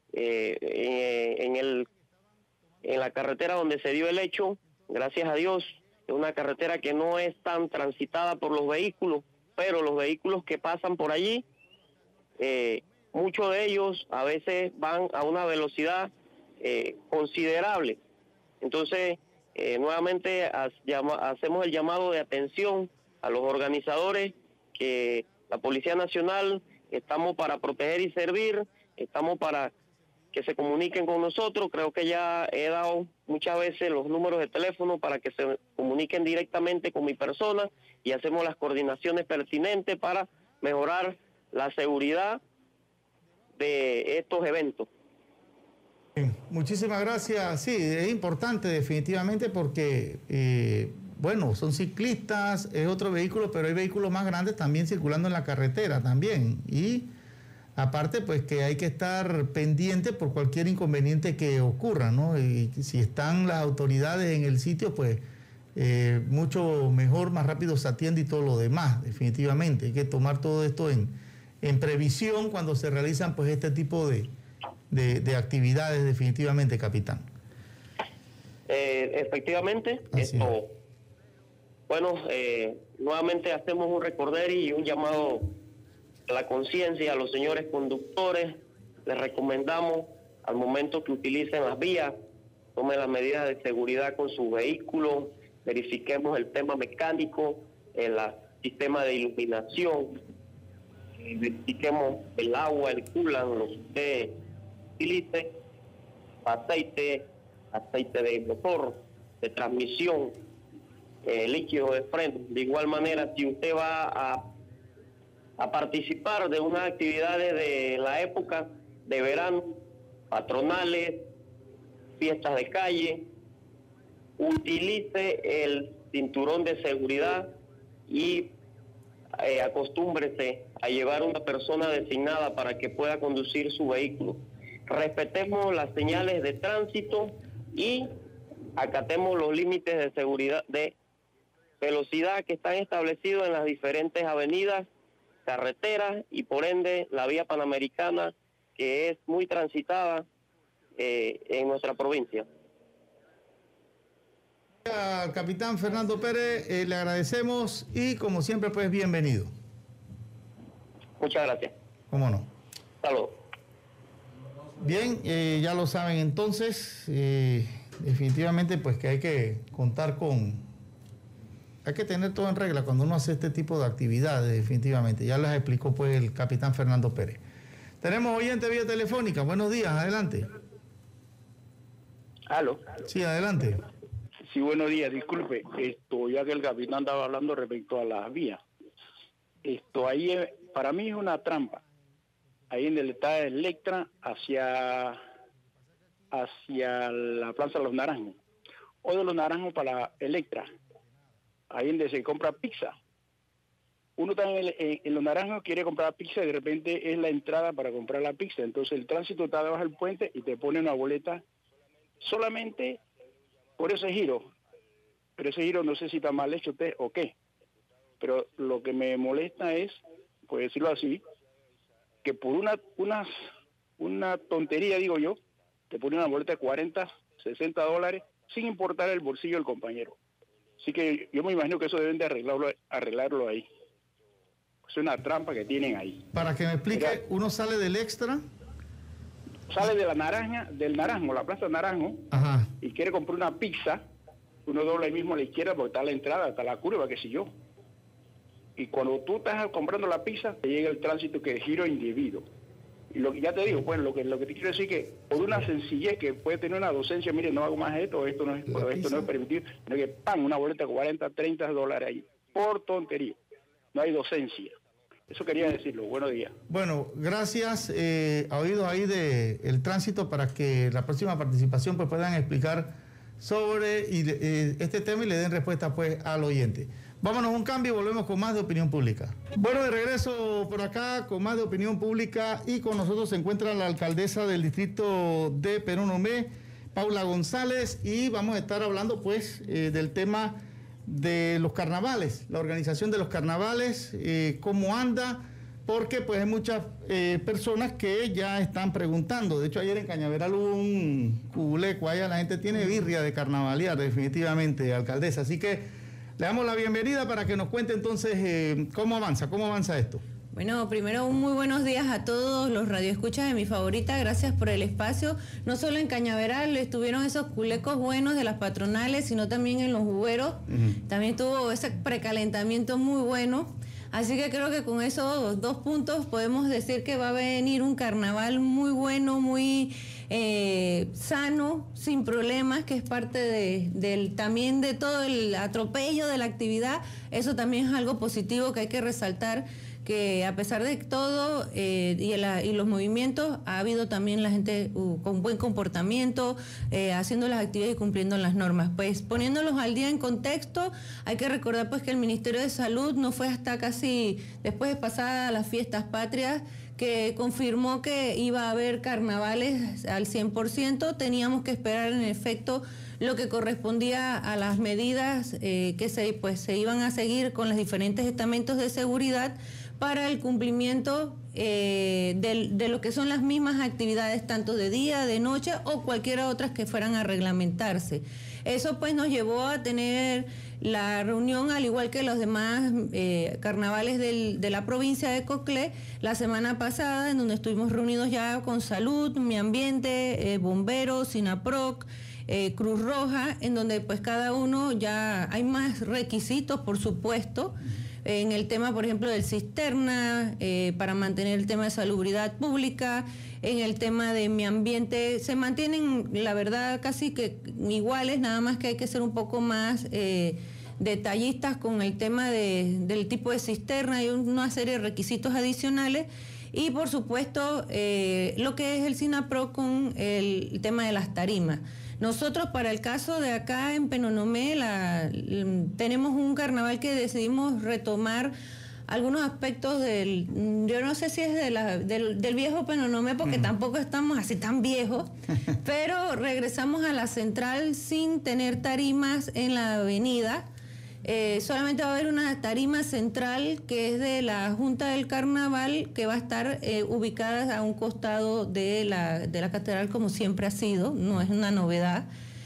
[SPEAKER 6] en la carretera donde se dio el hecho, gracias a Dios, es una carretera que no es tan transitada por los vehículos, pero los vehículos que pasan por allí, muchos de ellos a veces van a una velocidad considerable. Entonces, nuevamente hacemos el llamado de atención a los organizadores, que la Policía Nacional estamos para proteger y servir, estamos para que se comuniquen con nosotros. Creo que ya he dado muchas veces los números de teléfono para que se comuniquen directamente con mi persona y hacemos las coordinaciones pertinentes para mejorar la seguridad de estos eventos.
[SPEAKER 1] Bien, muchísimas gracias. Sí, es importante definitivamente porque, bueno, son ciclistas, es otro vehículo, pero hay vehículos más grandes también circulando en la carretera también. Y aparte, pues que hay que estar pendiente por cualquier inconveniente que ocurra, ¿no? Y si están las autoridades en el sitio, pues mucho mejor, más rápido se atiende y todo lo demás, definitivamente. Hay que tomar todo esto en previsión cuando se realizan pues este tipo de actividades, definitivamente, capitán.
[SPEAKER 6] Efectivamente, esto, bueno, nuevamente hacemos un recorderis y un llamado a la conciencia a los señores conductores. Les recomendamos al momento que utilicen las vías, tomen las medidas de seguridad con su vehículo, verifiquemos el tema mecánico, el sistema de iluminación, verifiquemos el agua, el coolant, lo que usted utilice, aceite de motor, de transmisión, líquido de freno. De igual manera, si usted va a participar de unas actividades de la época de verano, patronales, fiestas de calle, utilice el cinturón de seguridad y acostúmbrese a llevar una persona designada para que pueda conducir su vehículo. Respetemos las señales de tránsito y acatemos los límites de seguridad, de velocidad que están establecidos en las diferentes avenidas, carreteras y por ende la vía panamericana, que es muy transitada en nuestra provincia.
[SPEAKER 1] Al capitán Fernando Pérez le agradecemos y como siempre pues bienvenido.
[SPEAKER 6] Muchas gracias.
[SPEAKER 1] ¿Cómo no?
[SPEAKER 6] Saludos.
[SPEAKER 1] Bien, ya lo saben entonces, definitivamente pues que hay que contar hay que tener todo en regla cuando uno hace este tipo de actividades, definitivamente. Ya les explicó pues el capitán Fernando Pérez. Tenemos oyente vía telefónica. Buenos días, adelante.
[SPEAKER 7] ¿Aló?
[SPEAKER 1] Sí, adelante.
[SPEAKER 7] Sí, buenos días. Disculpe, ya que el capitán andaba hablando respecto a las vías. Ahí para mí es una trampa. Ahí en el estado de Electra hacia la Plaza de los Naranjos. O de los Naranjos para Electra. Ahí donde se compra pizza. uno está en Los Naranjos, quiere comprar pizza y de repente es la entrada para comprar la pizza. Entonces el tránsito está debajo del puente y te pone una boleta solamente por ese giro. Pero ese giro no sé si está mal hecho o qué. Pero lo que me molesta es, por decirlo así, que por una tontería, digo yo, te pone una boleta de 40, 60 dólares sin importar el bolsillo del compañero. Así que yo me imagino que eso deben de arreglarlo ahí. Es una trampa que tienen ahí.
[SPEAKER 1] Para que me explique,
[SPEAKER 7] Mira,
[SPEAKER 1] uno sale del Extra.
[SPEAKER 7] Sale de del Naranjo, la Plaza Naranjo,
[SPEAKER 1] Ajá.
[SPEAKER 7] y quiere comprar una pizza, uno dobla ahí mismo a la izquierda porque está la entrada, está la curva, qué sé yo. Y cuando tú estás comprando la pizza, te llega el tránsito que es giro indebido. Y ya te digo, pues lo que te quiero decir que por una sencillez que puede tener una docencia, mire, no hago más esto no es permitido, sino que ¡pam! Una boleta de 40, 30 dólares ahí, por tontería. No hay docencia. Eso quería decirlo. Buenos días.
[SPEAKER 1] Bueno, gracias. A oídos ahí del tránsito para que la próxima participación pues puedan explicar sobre este tema y le den respuesta pues al oyente. Vámonos a un cambio y volvemos con más de Opinión Pública. Bueno, de regreso por acá con más de Opinión Pública y con nosotros se encuentra la alcaldesa del distrito de Penonomé, Paula González, y vamos a estar hablando pues del tema de los carnavales, la organización de los carnavales, cómo anda, porque pues hay muchas personas que ya están preguntando. De hecho, ayer en Cañaveral hubo un cubuleco, allá la gente tiene birria de carnavalear definitivamente, alcaldesa, así que le damos la bienvenida para que nos cuente entonces cómo avanza esto.
[SPEAKER 8] Bueno, primero un muy buenos días a todos los radioescuchas de Mi Favorita, gracias por el espacio. No solo en Cañaveral estuvieron esos culecos buenos de las patronales, sino también en los jugueros. También tuvo ese precalentamiento muy bueno. Así que creo que con esos 2 puntos podemos decir que va a venir un carnaval muy bueno, muy sano, sin problemas, que es parte también de todo el atropello de la actividad. Eso también es algo positivo que hay que resaltar, que a pesar de todo y los movimientos, ha habido también la gente con buen comportamiento, haciendo las actividades y cumpliendo las normas. Pues poniéndolos al día en contexto, hay que recordar pues que el Ministerio de Salud no fue hasta casi después de pasadas las fiestas patrias que confirmó que iba a haber carnavales al 100%, teníamos que esperar en efecto lo que correspondía a las medidas que se iban a seguir con los diferentes estamentos de seguridad para el cumplimiento de lo que son las mismas actividades, tanto de día, de noche o cualquiera otras que fueran a reglamentarse. Eso pues nos llevó a tener la reunión, al igual que los demás carnavales de la provincia de Coclé, la semana pasada, en donde estuvimos reunidos ya con Salud, Mi Ambiente, Bomberos, SINAPROC, Cruz Roja, en donde pues cada uno ya hay más requisitos, por supuesto, en el tema, por ejemplo, del cisterna, para mantener el tema de salubridad pública, en el tema de Mi Ambiente, se mantienen, la verdad, casi que iguales, nada más que hay que ser un poco más detallistas con el tema del tipo de cisterna y una serie de requisitos adicionales. Y por supuesto, lo que es el SINAPROC con el tema de las tarimas. Nosotros, para el caso de acá en Penonomé, tenemos un carnaval que decidimos retomar algunos aspectos yo no sé si es del viejo Penonomé, porque tampoco estamos así tan viejos, pero regresamos a la central sin tener tarimas en la avenida. Solamente va a haber una tarima central que es de la Junta del Carnaval, que va a estar ubicada a un costado de la catedral, como siempre ha sido, no es una novedad.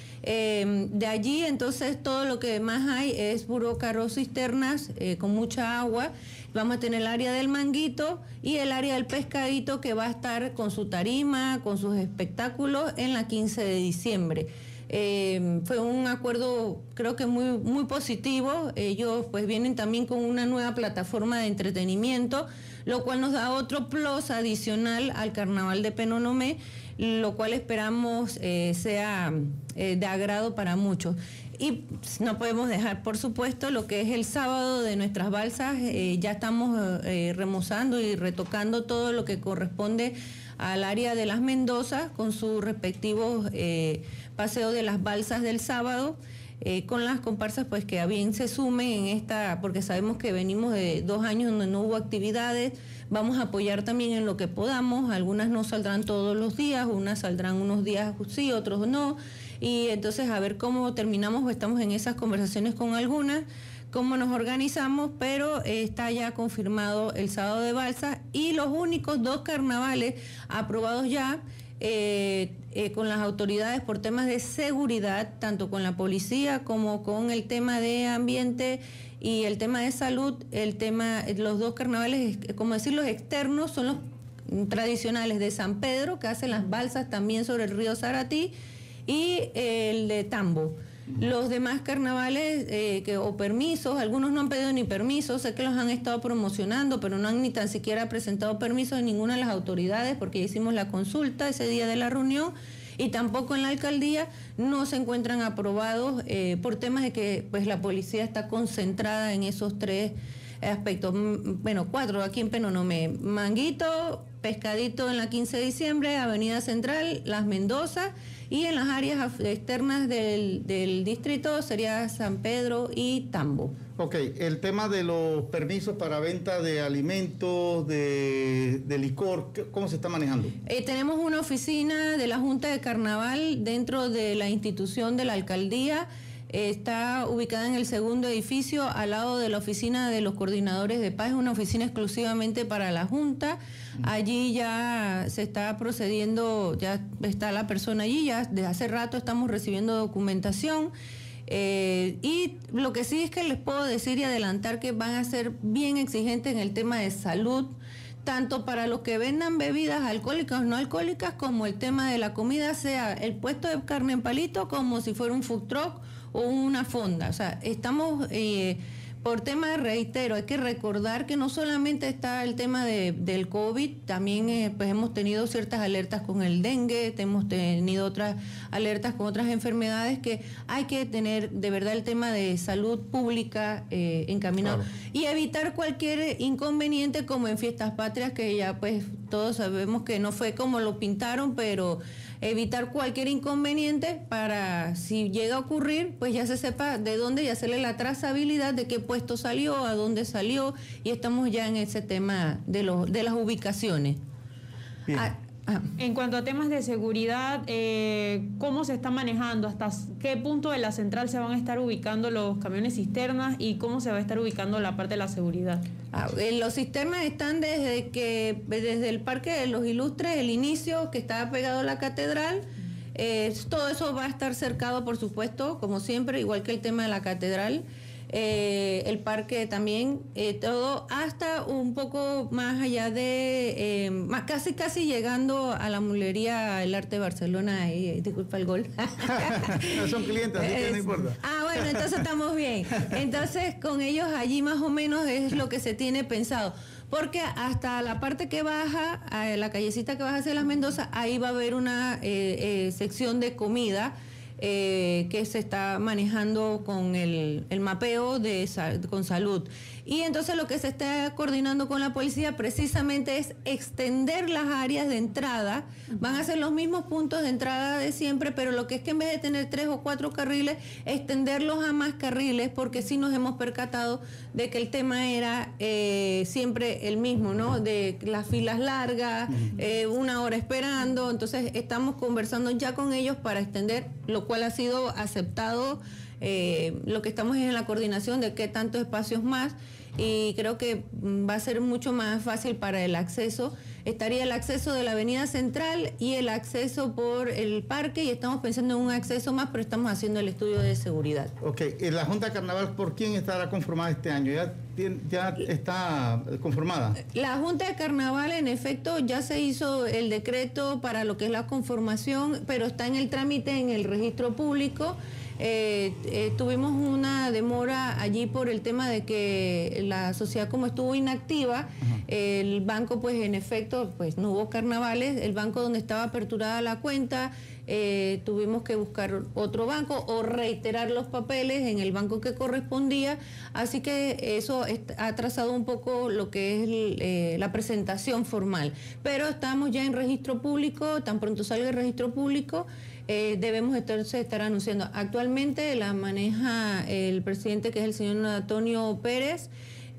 [SPEAKER 8] De allí entonces todo lo que más hay es puro carro cisternas con mucha agua. Vamos a tener el área del Manguito y el área del Pescadito, que va a estar con su tarima, con sus espectáculos en la 15 de diciembre. Fue un acuerdo creo que muy, muy positivo. Ellos pues vienen también con una nueva plataforma de entretenimiento, lo cual nos da otro plus adicional al Carnaval de Penonomé, lo cual esperamos sea de agrado para muchos. Y no podemos dejar, por supuesto, lo que es el sábado de nuestras balsas. Ya estamos remozando y retocando todo lo que corresponde al área de las Mendozas con sus respectivos paseos de las balsas del sábado. con las comparsas, pues que a bien se sumen en esta, porque sabemos que venimos de 2 años donde no hubo actividades. Vamos a apoyar también en lo que podamos. Algunas no saldrán todos los días, unas saldrán unos días sí, otros no. Y entonces a ver cómo terminamos, estamos en esas conversaciones con algunas, cómo nos organizamos, pero está ya confirmado el sábado de Balsa y los únicos 2 carnavales aprobados ya con las autoridades por temas de seguridad, tanto con la policía como con el tema de ambiente y el tema de salud. Los 2 carnavales, como decir, los externos son los tradicionales de San Pedro, que hacen las balsas también sobre el río Zaratí, y el de Tambo. Los demás carnavales o permisos, algunos no han pedido ni permisos, sé que los han estado promocionando, pero no han ni tan siquiera presentado permisos en ninguna de las autoridades, porque hicimos la consulta ese día de la reunión, y tampoco en la alcaldía no se encuentran aprobados por temas de que pues la policía está concentrada en esos 3 aspectos. Bueno, 4 aquí en Penonomé: Manguito, Pescadito en la 15 de diciembre, Avenida Central, Las Mendoza, y en las áreas externas del distrito sería San Pedro y Tambo.
[SPEAKER 1] Ok, el tema de los permisos para venta de alimentos, de licor, ¿cómo se está manejando?
[SPEAKER 8] Tenemos una oficina de la Junta de Carnaval dentro de la institución de la alcaldía. Está ubicada en el 2º edificio, al lado de la oficina de los coordinadores de paz. Es una oficina exclusivamente para la Junta. Allí ya se está procediendo, ya está la persona allí, ya desde hace rato estamos recibiendo documentación. Y lo que sí es que les puedo decir y adelantar que van a ser bien exigentes en el tema de salud, tanto para los que vendan bebidas alcohólicas o no alcohólicas, como el tema de la comida, sea el puesto de carne en palito como si fuera un food truck o una fonda. O sea, estamos por tema, reitero, hay que recordar que no solamente está el tema del COVID, también pues hemos tenido ciertas alertas con el dengue, hemos tenido otras alertas con otras enfermedades, que hay que tener de verdad el tema de salud pública encaminado, claro, y evitar cualquier inconveniente como en Fiestas Patrias, que ya pues todos sabemos que no fue como lo pintaron, pero evitar cualquier inconveniente para, si llega a ocurrir, pues ya se sepa de dónde y hacerle la trazabilidad de qué puesto salió, a dónde salió, y estamos ya en ese tema de las ubicaciones.
[SPEAKER 2] En cuanto a temas de seguridad, ¿cómo se está manejando? ¿Hasta qué punto de la central se van a estar ubicando los camiones cisternas y cómo se va a estar ubicando la parte de la seguridad?
[SPEAKER 8] Los cisternas están desde el Parque de los Ilustres, el inicio que está pegado a la catedral. Todo eso va a estar cercado, por supuesto, como siempre, igual que el tema de la catedral. El parque también, todo hasta un poco más allá de casi llegando a la mulería El Arte de Barcelona, disculpa el gol.
[SPEAKER 1] No son clientes, así que no importa.
[SPEAKER 8] Bueno, entonces estamos bien. Entonces con ellos allí más o menos es lo que se tiene pensado, porque hasta la parte que baja, la callecita que baja hacia Las Mendoza, ahí va a haber una sección de comida que se está manejando con el mapeo con salud. Y entonces lo que se está coordinando con la policía precisamente es extender las áreas de entrada. Van a ser los mismos puntos de entrada de siempre, pero lo que es que en vez de tener 3 o 4 carriles, extenderlos a más carriles, porque sí nos hemos percatado de que el tema era siempre el mismo, ¿no? De las filas largas, 1 hora esperando. Entonces estamos conversando ya con ellos para extender, lo cual ha sido aceptado. Lo que estamos es en la coordinación de qué tantos espacios más, y creo que va a ser mucho más fácil para el acceso. Estaría el acceso de la avenida central y el acceso por el parque, y estamos pensando en un acceso más, pero estamos haciendo el estudio de seguridad.
[SPEAKER 1] Ok, ¿la Junta de Carnaval por quién estará conformada este año? ¿Ya está conformada?
[SPEAKER 8] La Junta de Carnaval, en efecto, ya se hizo el decreto para lo que es la conformación, pero está en el trámite en el registro público. Tuvimos una demora allí por el tema de que la sociedad, como estuvo inactiva, el banco, pues en efecto, pues no hubo carnavales. El banco donde estaba aperturada la cuenta, tuvimos que buscar otro banco o reiterar los papeles en el banco que correspondía, así que eso ha atrasado un poco lo que es la presentación formal, pero estamos ya en registro público. Tan pronto salga el registro público, debemos entonces estar anunciando. Actualmente la maneja el presidente, que es el señor Antonio Pérez,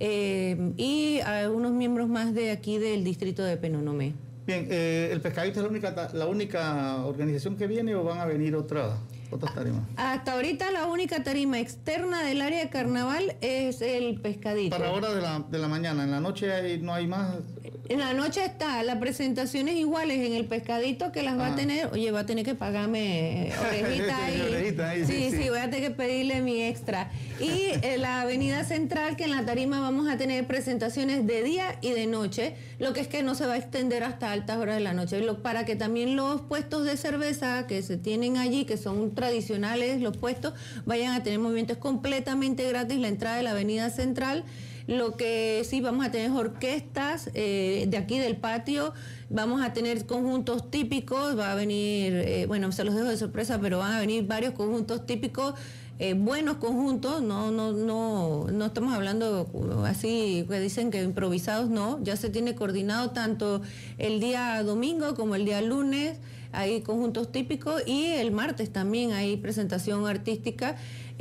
[SPEAKER 8] y algunos miembros más de aquí del distrito de Penonomé.
[SPEAKER 1] Bien, ¿el pescadito es la única organización que viene o van a venir otras tarimas?
[SPEAKER 8] Hasta ahorita la única tarima externa del área de carnaval es el pescadito.
[SPEAKER 1] Para hora de la mañana, en la noche no hay más.
[SPEAKER 8] En la noche está las presentaciones iguales en el pescadito, que las va a tener. Oye, va a tener que pagarme orejita ahí. Sí, voy a tener que pedirle mi extra. Y en la avenida central, que en la tarima vamos a tener presentaciones de día y de noche, lo que es que no se va a extender hasta altas horas de la noche, para que también los puestos de cerveza que se tienen allí, que son tradicionales los puestos, vayan a tener movimiento. Es completamente gratis la entrada de la avenida central. Lo que sí, vamos a tener orquestas de aquí del patio, vamos a tener conjuntos típicos, va a venir, bueno, se los dejo de sorpresa, pero van a venir varios conjuntos típicos, buenos conjuntos, no estamos hablando así que dicen que improvisados, no, ya se tiene coordinado tanto el día domingo como el día lunes, hay conjuntos típicos, y el martes también hay presentación artística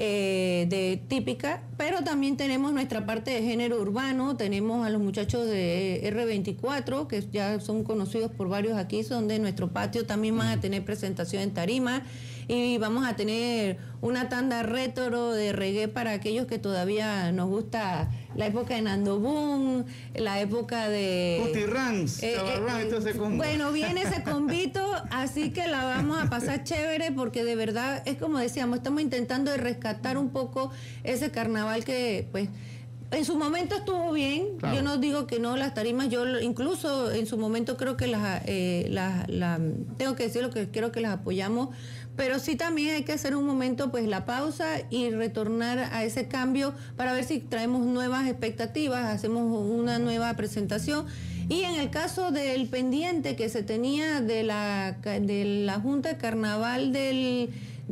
[SPEAKER 8] típica, pero también tenemos nuestra parte de género urbano, tenemos a los muchachos de R24, que ya son conocidos por varios aquí, son de nuestro patio, también van a tener presentación en tarima, y vamos a tener una tanda retro de reggae para aquellos que todavía nos gusta la época de Nando Boom, la época de...
[SPEAKER 1] Cuti Ranks,
[SPEAKER 8] bueno, viene ese convito, así que la vamos a pasar chévere, porque de verdad es como decíamos, estamos intentando de rescatar un poco ese carnaval que pues en su momento estuvo bien, claro. Yo no digo que no, las tarimas, yo incluso en su momento creo que tengo que decirlo, que creo que las apoyamos, pero sí también hay que hacer un momento pues la pausa y retornar a ese cambio para ver si traemos nuevas expectativas, hacemos una nueva presentación. Y en el caso del pendiente que se tenía de la Junta de Carnaval del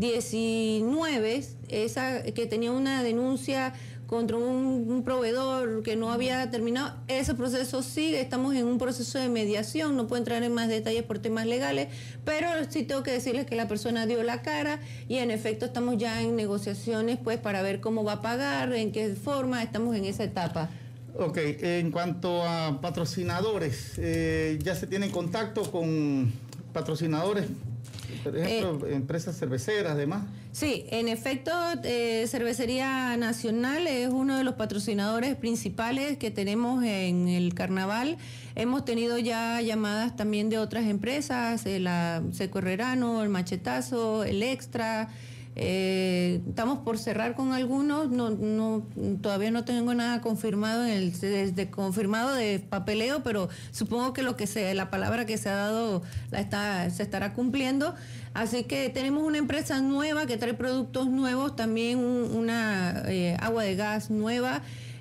[SPEAKER 8] 19, esa que tenía una denuncia contra un proveedor que no había terminado, ese proceso sigue, estamos en un proceso de mediación, no puedo entrar en más detalles por temas legales, pero sí tengo que decirles que la persona dio la cara y en efecto estamos ya en negociaciones pues para ver cómo va a pagar, en qué forma, estamos en esa etapa.
[SPEAKER 1] Ok, en cuanto a patrocinadores, ¿ya se tienen contacto con patrocinadores? Por ejemplo, empresas cerveceras, además.
[SPEAKER 8] Sí, en efecto, Cervecería Nacional es uno de los patrocinadores principales que tenemos en el carnaval. Hemos tenido ya llamadas también de otras empresas, la Seco Herrerano, el Machetazo, el Extra. Estamos por cerrar con algunos, todavía no tengo nada confirmado confirmado de papeleo, pero supongo que la palabra que se ha dado se estará cumpliendo. Así que tenemos una empresa nueva que trae productos nuevos, también una agua de gas nueva,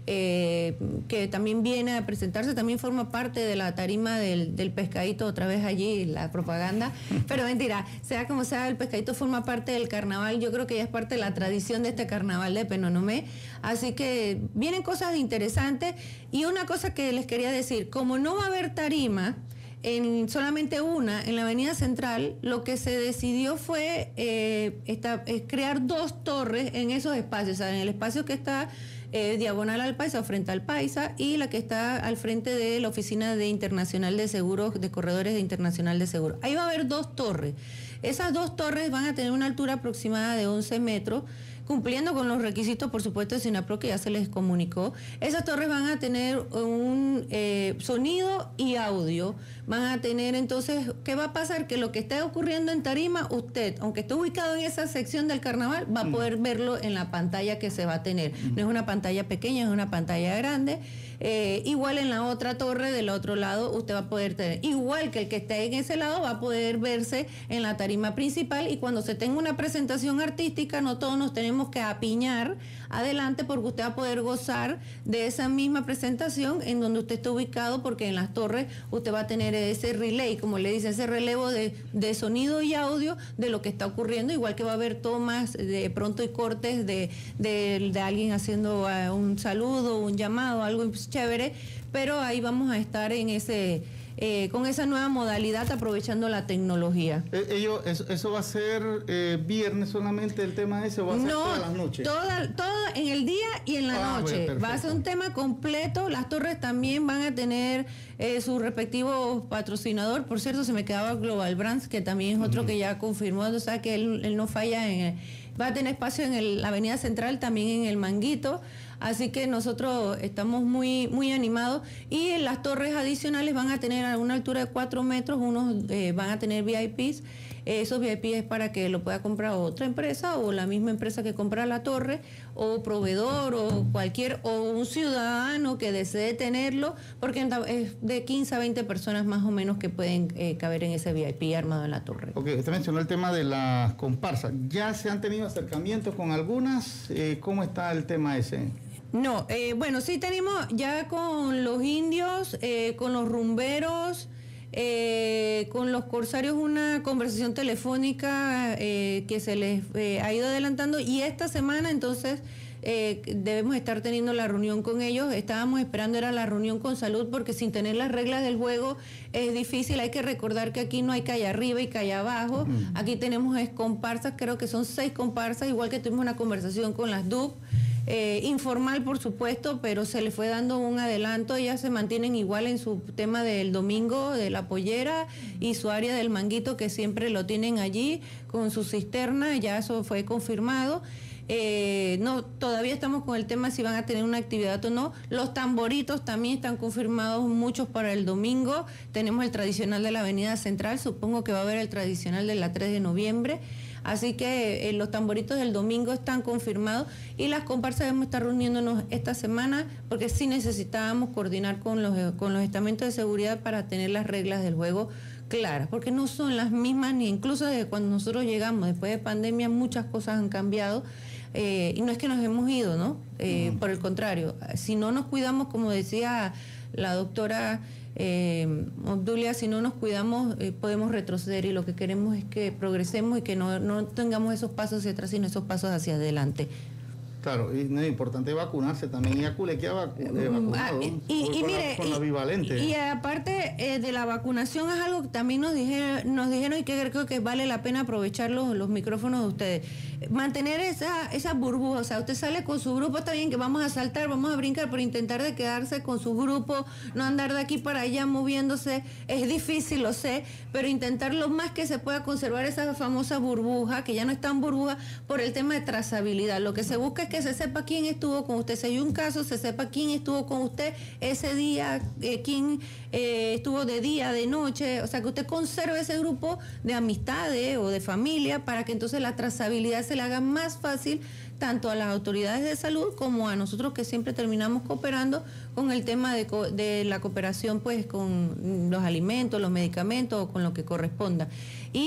[SPEAKER 8] que también viene a presentarse, también forma parte de la tarima del pescadito, otra vez allí la propaganda, pero mentira, sea como sea, el pescadito forma parte del carnaval, yo creo que ya es parte de la tradición de este carnaval de Penonomé, así que vienen cosas interesantes. Y una cosa que les quería decir, como no va a haber tarima, solamente una, en la avenida central, lo que se decidió fue crear 2 torres en esos espacios, o sea, en el espacio que está diagonal al Paisa o frente al Paisa, y la que está al frente de la Oficina de Internacional de Seguros, de Corredores de Internacional de Seguros. Ahí va a haber 2 torres. Esas 2 torres van a tener una altura aproximada de 11 metros, cumpliendo con los requisitos, por supuesto, de SINAPRO, que ya se les comunicó. Esas torres van a tener un sonido y audio. Van a tener, entonces, ¿qué va a pasar? Que lo que esté ocurriendo en tarima, usted, aunque esté ubicado en esa sección del carnaval, va a poder verlo en la pantalla que se va a tener. No es una pantalla pequeña, es una pantalla grande. Igual en la otra torre del otro lado usted va a poder tener, igual que el que esté en ese lado va a poder verse en la tarima principal, y cuando se tenga una presentación artística no todos nos tenemos que apiñar adelante, porque usted va a poder gozar de esa misma presentación en donde usted está ubicado, porque en las torres usted va a tener ese relay, como le dice, ese relevo de sonido y audio de lo que está ocurriendo, igual que va a haber tomas de pronto y cortes de alguien haciendo un saludo, un llamado, algo chévere, pero ahí vamos a estar en ese con esa nueva modalidad, aprovechando la tecnología.
[SPEAKER 1] ¿Eso va a ser viernes solamente el tema ese o va a ser todas las noches?
[SPEAKER 8] Todo en el día y en la noche.
[SPEAKER 1] Bueno,
[SPEAKER 8] va a ser un tema completo. Las torres también van a tener su respectivo patrocinador. Por cierto, se me quedaba Global Brands, que también es otro que ya confirmó, o sea que él no falla va a tener espacio en la Avenida Central, también en el Manguito. Así que nosotros estamos muy, muy animados, y las torres adicionales van a tener a una altura de 4 metros, unos van a tener VIPs. Esos VIPs es para que lo pueda comprar otra empresa o la misma empresa que compra la torre, o proveedor o un ciudadano que desee tenerlo, porque es de 15 a 20 personas más o menos que pueden caber en ese VIP armado en la torre.
[SPEAKER 1] Ok, usted mencionó el tema de las comparsas. ¿Ya se han tenido acercamientos con algunas? ¿Cómo está el tema ese?
[SPEAKER 8] No, bueno, sí tenemos ya con los indios, con los rumberos, con los corsarios una conversación telefónica que se les ha ido adelantando, y esta semana entonces debemos estar teniendo la reunión con ellos. Estábamos esperando era la reunión con salud, porque sin tener las reglas del juego es difícil. Hay que recordar que aquí no hay calle arriba y calle abajo. Aquí tenemos comparsas, creo que son 6 comparsas, igual que tuvimos una conversación con las DUP. Informal, por supuesto, pero se le fue dando un adelanto. Ellas se mantienen igual en su tema del domingo, de la pollera, y su área del Manguito, que siempre lo tienen allí con su cisterna. Ya eso fue confirmado. No, todavía estamos con el tema si van a tener una actividad o no. Los tamboritos también están confirmados, muchos para el domingo. Tenemos el tradicional de la Avenida Central, supongo que va a haber el tradicional de la 3 de noviembre. Así que los tamboritos del domingo están confirmados, y las comparsas debemos estar reuniéndonos esta semana, porque sí necesitábamos coordinar con los estamentos de seguridad para tener las reglas del juego claras, porque no son las mismas, ni incluso desde cuando nosotros llegamos, después de pandemia muchas cosas han cambiado. Y no es que nos hemos ido, ¿no? Por el contrario, si no nos cuidamos, como decía la doctora Obdulia, si no nos cuidamos podemos retroceder, y lo que queremos es que progresemos y que no tengamos esos pasos hacia atrás, sino esos pasos hacia adelante.
[SPEAKER 1] Claro, y es importante vacunarse también. Y Aculequia vacunado con la bivalente.
[SPEAKER 8] Y aparte de la vacunación, es algo que también nos dijeron y que creo que vale la pena aprovechar los micrófonos de ustedes. Mantener esa burbuja, o sea, usted sale con su grupo, está bien que vamos a saltar, vamos a brincar, pero intentar de quedarse con su grupo, no andar de aquí para allá moviéndose, es difícil, lo sé, pero intentar lo más que se pueda conservar esa famosa burbuja, que ya no es tan burbuja, por el tema de trazabilidad. Lo que se busca es que se sepa quién estuvo con usted. Si hay un caso, se sepa quién estuvo con usted ese día, quién estuvo de día, de noche, o sea, que usted conserve ese grupo de amistades o de familia, para que entonces la trazabilidad se le haga más fácil tanto a las autoridades de salud como a nosotros, que siempre terminamos cooperando con el tema de la cooperación, pues con los alimentos, los medicamentos, o con lo que corresponda. Y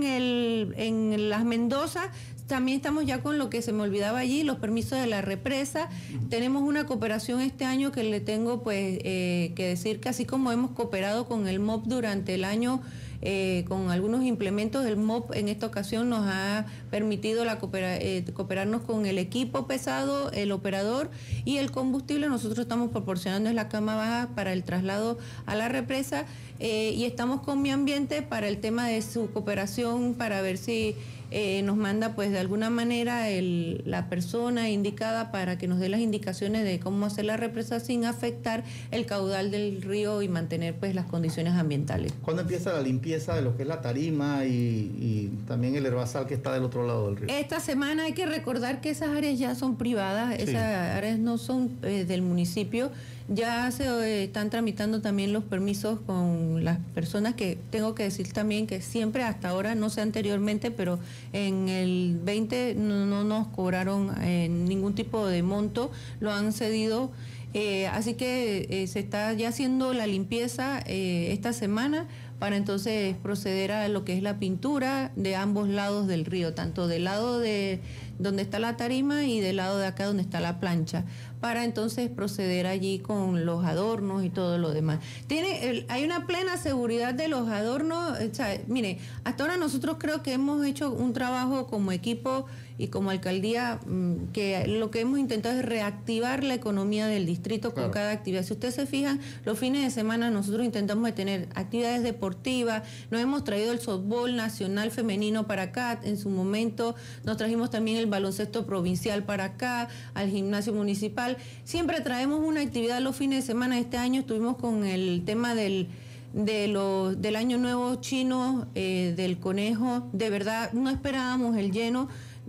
[SPEAKER 8] en las Mendoza también estamos ya con lo que se me olvidaba allí, los permisos de la represa. Tenemos una cooperación este año que le tengo pues que decir que así como hemos cooperado con el MOP durante el año con algunos implementos, el MOP en esta ocasión nos ha permitido cooperarnos con el equipo pesado, el operador y el combustible. Nosotros estamos proporcionando la cama baja para el traslado a la represa y estamos con Mi Ambiente para el tema de su cooperación, para ver si nos manda pues de alguna manera la persona indicada para que nos dé las indicaciones de cómo hacer la represa sin afectar el caudal del río y mantener pues las condiciones ambientales.
[SPEAKER 1] ¿Cuándo empieza la limpieza de lo que es la tarima y también el herbazal que está del otro lado del río?
[SPEAKER 8] Esta semana hay que recordar que esas áreas ya son privadas, sí. Esas áreas no son del municipio. Ya se están tramitando también los permisos con las personas, que tengo que decir también que siempre hasta ahora, no sé anteriormente, pero en el 20 no nos cobraron ningún tipo de monto, lo han cedido. Así que se está ya haciendo la limpieza esta semana para entonces proceder a lo que es la pintura de ambos lados del río, tanto del lado de donde está la tarima y del lado de acá donde está la plancha, para entonces proceder allí con los adornos y todo lo demás. Hay una plena seguridad de los adornos. O sea, mire, hasta ahora nosotros creo que hemos hecho un trabajo como equipo y como alcaldía, que lo que hemos intentado es reactivar la economía del distrito con cada actividad. Si ustedes se fijan, los fines de semana nosotros intentamos de tener actividades deportivas, nos hemos traído el softball nacional femenino para acá, en su momento nos trajimos también el baloncesto provincial para acá, al gimnasio municipal. Siempre traemos una actividad los fines de semana. Este año estuvimos con el tema del Año Nuevo chino, del conejo. De verdad, no esperábamos el lleno.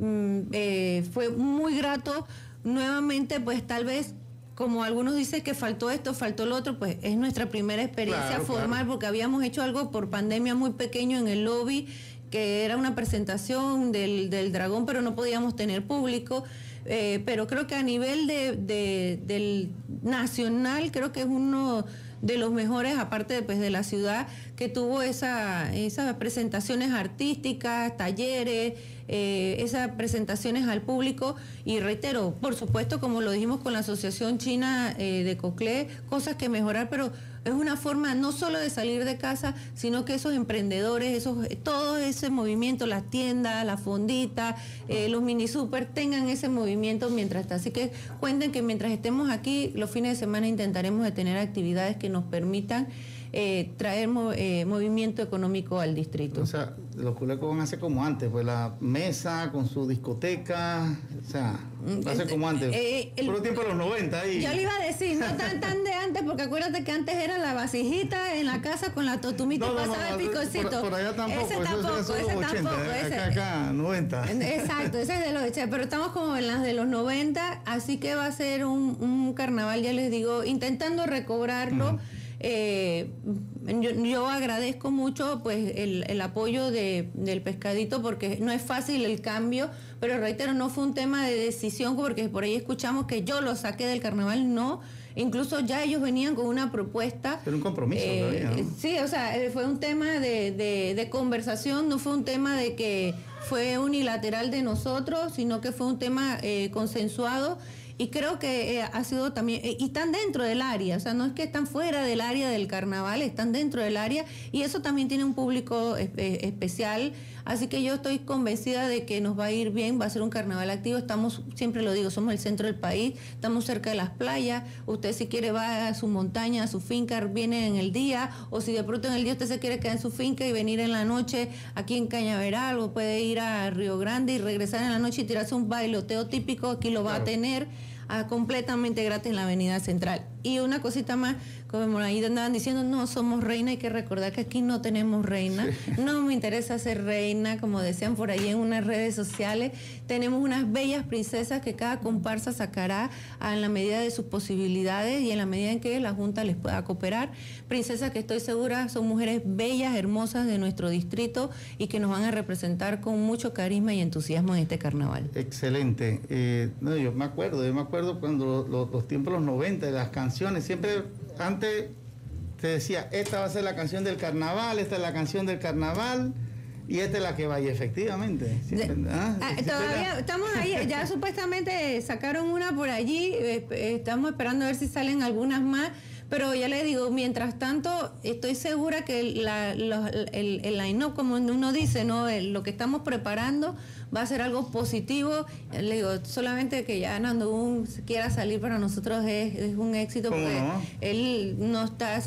[SPEAKER 8] Fue muy grato. Nuevamente, pues tal vez, como algunos dicen que faltó esto, faltó lo otro, pues es nuestra primera experiencia formal, porque habíamos hecho algo por pandemia muy pequeño en el lobby, que era una presentación del dragón, pero no podíamos tener público. Pero creo que a nivel del nacional, creo que es uno de los mejores, aparte pues, de la ciudad, que tuvo esas presentaciones artísticas, talleres, esas presentaciones al público. Y reitero, por supuesto, como lo dijimos con la Asociación China de Coclé, cosas que mejorar, pero es una forma no solo de salir de casa, sino que esos emprendedores, todo ese movimiento, las tiendas, la fondita, los mini super, tengan ese movimiento mientras está. Así que cuenten que mientras estemos aquí, los fines de semana intentaremos de tener actividades que nos permitan traer movimiento económico al distrito.
[SPEAKER 1] O sea, los culecos van a ser como antes, pues la mesa con su discoteca, o sea, va a ser como antes. Por el tiempo de los 90 ahí.
[SPEAKER 8] Yo le iba a decir, no tan de antes, porque acuérdate que antes era la vasijita en la casa con la totumita y pasaba el piconcito.
[SPEAKER 1] Por allá tampoco.
[SPEAKER 8] Ese tampoco.
[SPEAKER 1] Acá, 90.
[SPEAKER 8] Exacto, ese es de los 80, pero estamos como en las de los 90, así que va a ser un carnaval, ya les digo, intentando recobrarlo. Yo agradezco mucho pues el apoyo del pescadito, porque no es fácil el cambio, pero reitero, no fue un tema de decisión, porque por ahí escuchamos que yo lo saqué del carnaval. No, incluso ya ellos venían con una propuesta.
[SPEAKER 1] Pero un compromiso todavía, ¿no?
[SPEAKER 8] Sí, o sea, fue un tema de conversación, no fue un tema de que fue unilateral de nosotros, sino que fue un tema consensuado. Y creo que ha sido también, y están dentro del área, o sea, no es que están fuera del área del carnaval, están dentro del área, y eso también tiene un público especial. Así que yo estoy convencida de que nos va a ir bien, va a ser un carnaval activo. Estamos, siempre lo digo, somos el centro del país, estamos cerca de las playas. Usted si quiere va a su montaña, a su finca, viene en el día, o si de pronto en el día usted se quiere quedar en su finca y venir en la noche aquí en Cañaveral, o puede ir a Río Grande y regresar en la noche y tirarse un bailoteo típico, aquí lo va a tener completamente gratis en la Avenida Central. Y una cosita más, como ahí andaban diciendo, no somos reina, hay que recordar que aquí no tenemos reina. Sí. No me interesa ser reina, como decían por ahí en unas redes sociales. Tenemos unas bellas princesas que cada comparsa sacará en la medida de sus posibilidades y en la medida en que la Junta les pueda cooperar. Princesas que estoy segura son mujeres bellas, hermosas de nuestro distrito y que nos van a representar con mucho carisma y entusiasmo en este carnaval.
[SPEAKER 1] Excelente. Yo me acuerdo cuando los tiempos de los 90, de las canciones, siempre antes te decía, esta va a ser la canción del carnaval, esta es la canción del carnaval y esta es la que vaya, efectivamente.
[SPEAKER 8] Todavía estamos ahí, ya supuestamente sacaron una por allí, estamos esperando a ver si salen algunas más. Pero ya le digo, mientras tanto, estoy segura que el line-up, como uno dice, ¿no? Lo que estamos preparando va a ser algo positivo. Le digo, solamente que ya Nando quiera salir para nosotros es un éxito, porque él no está,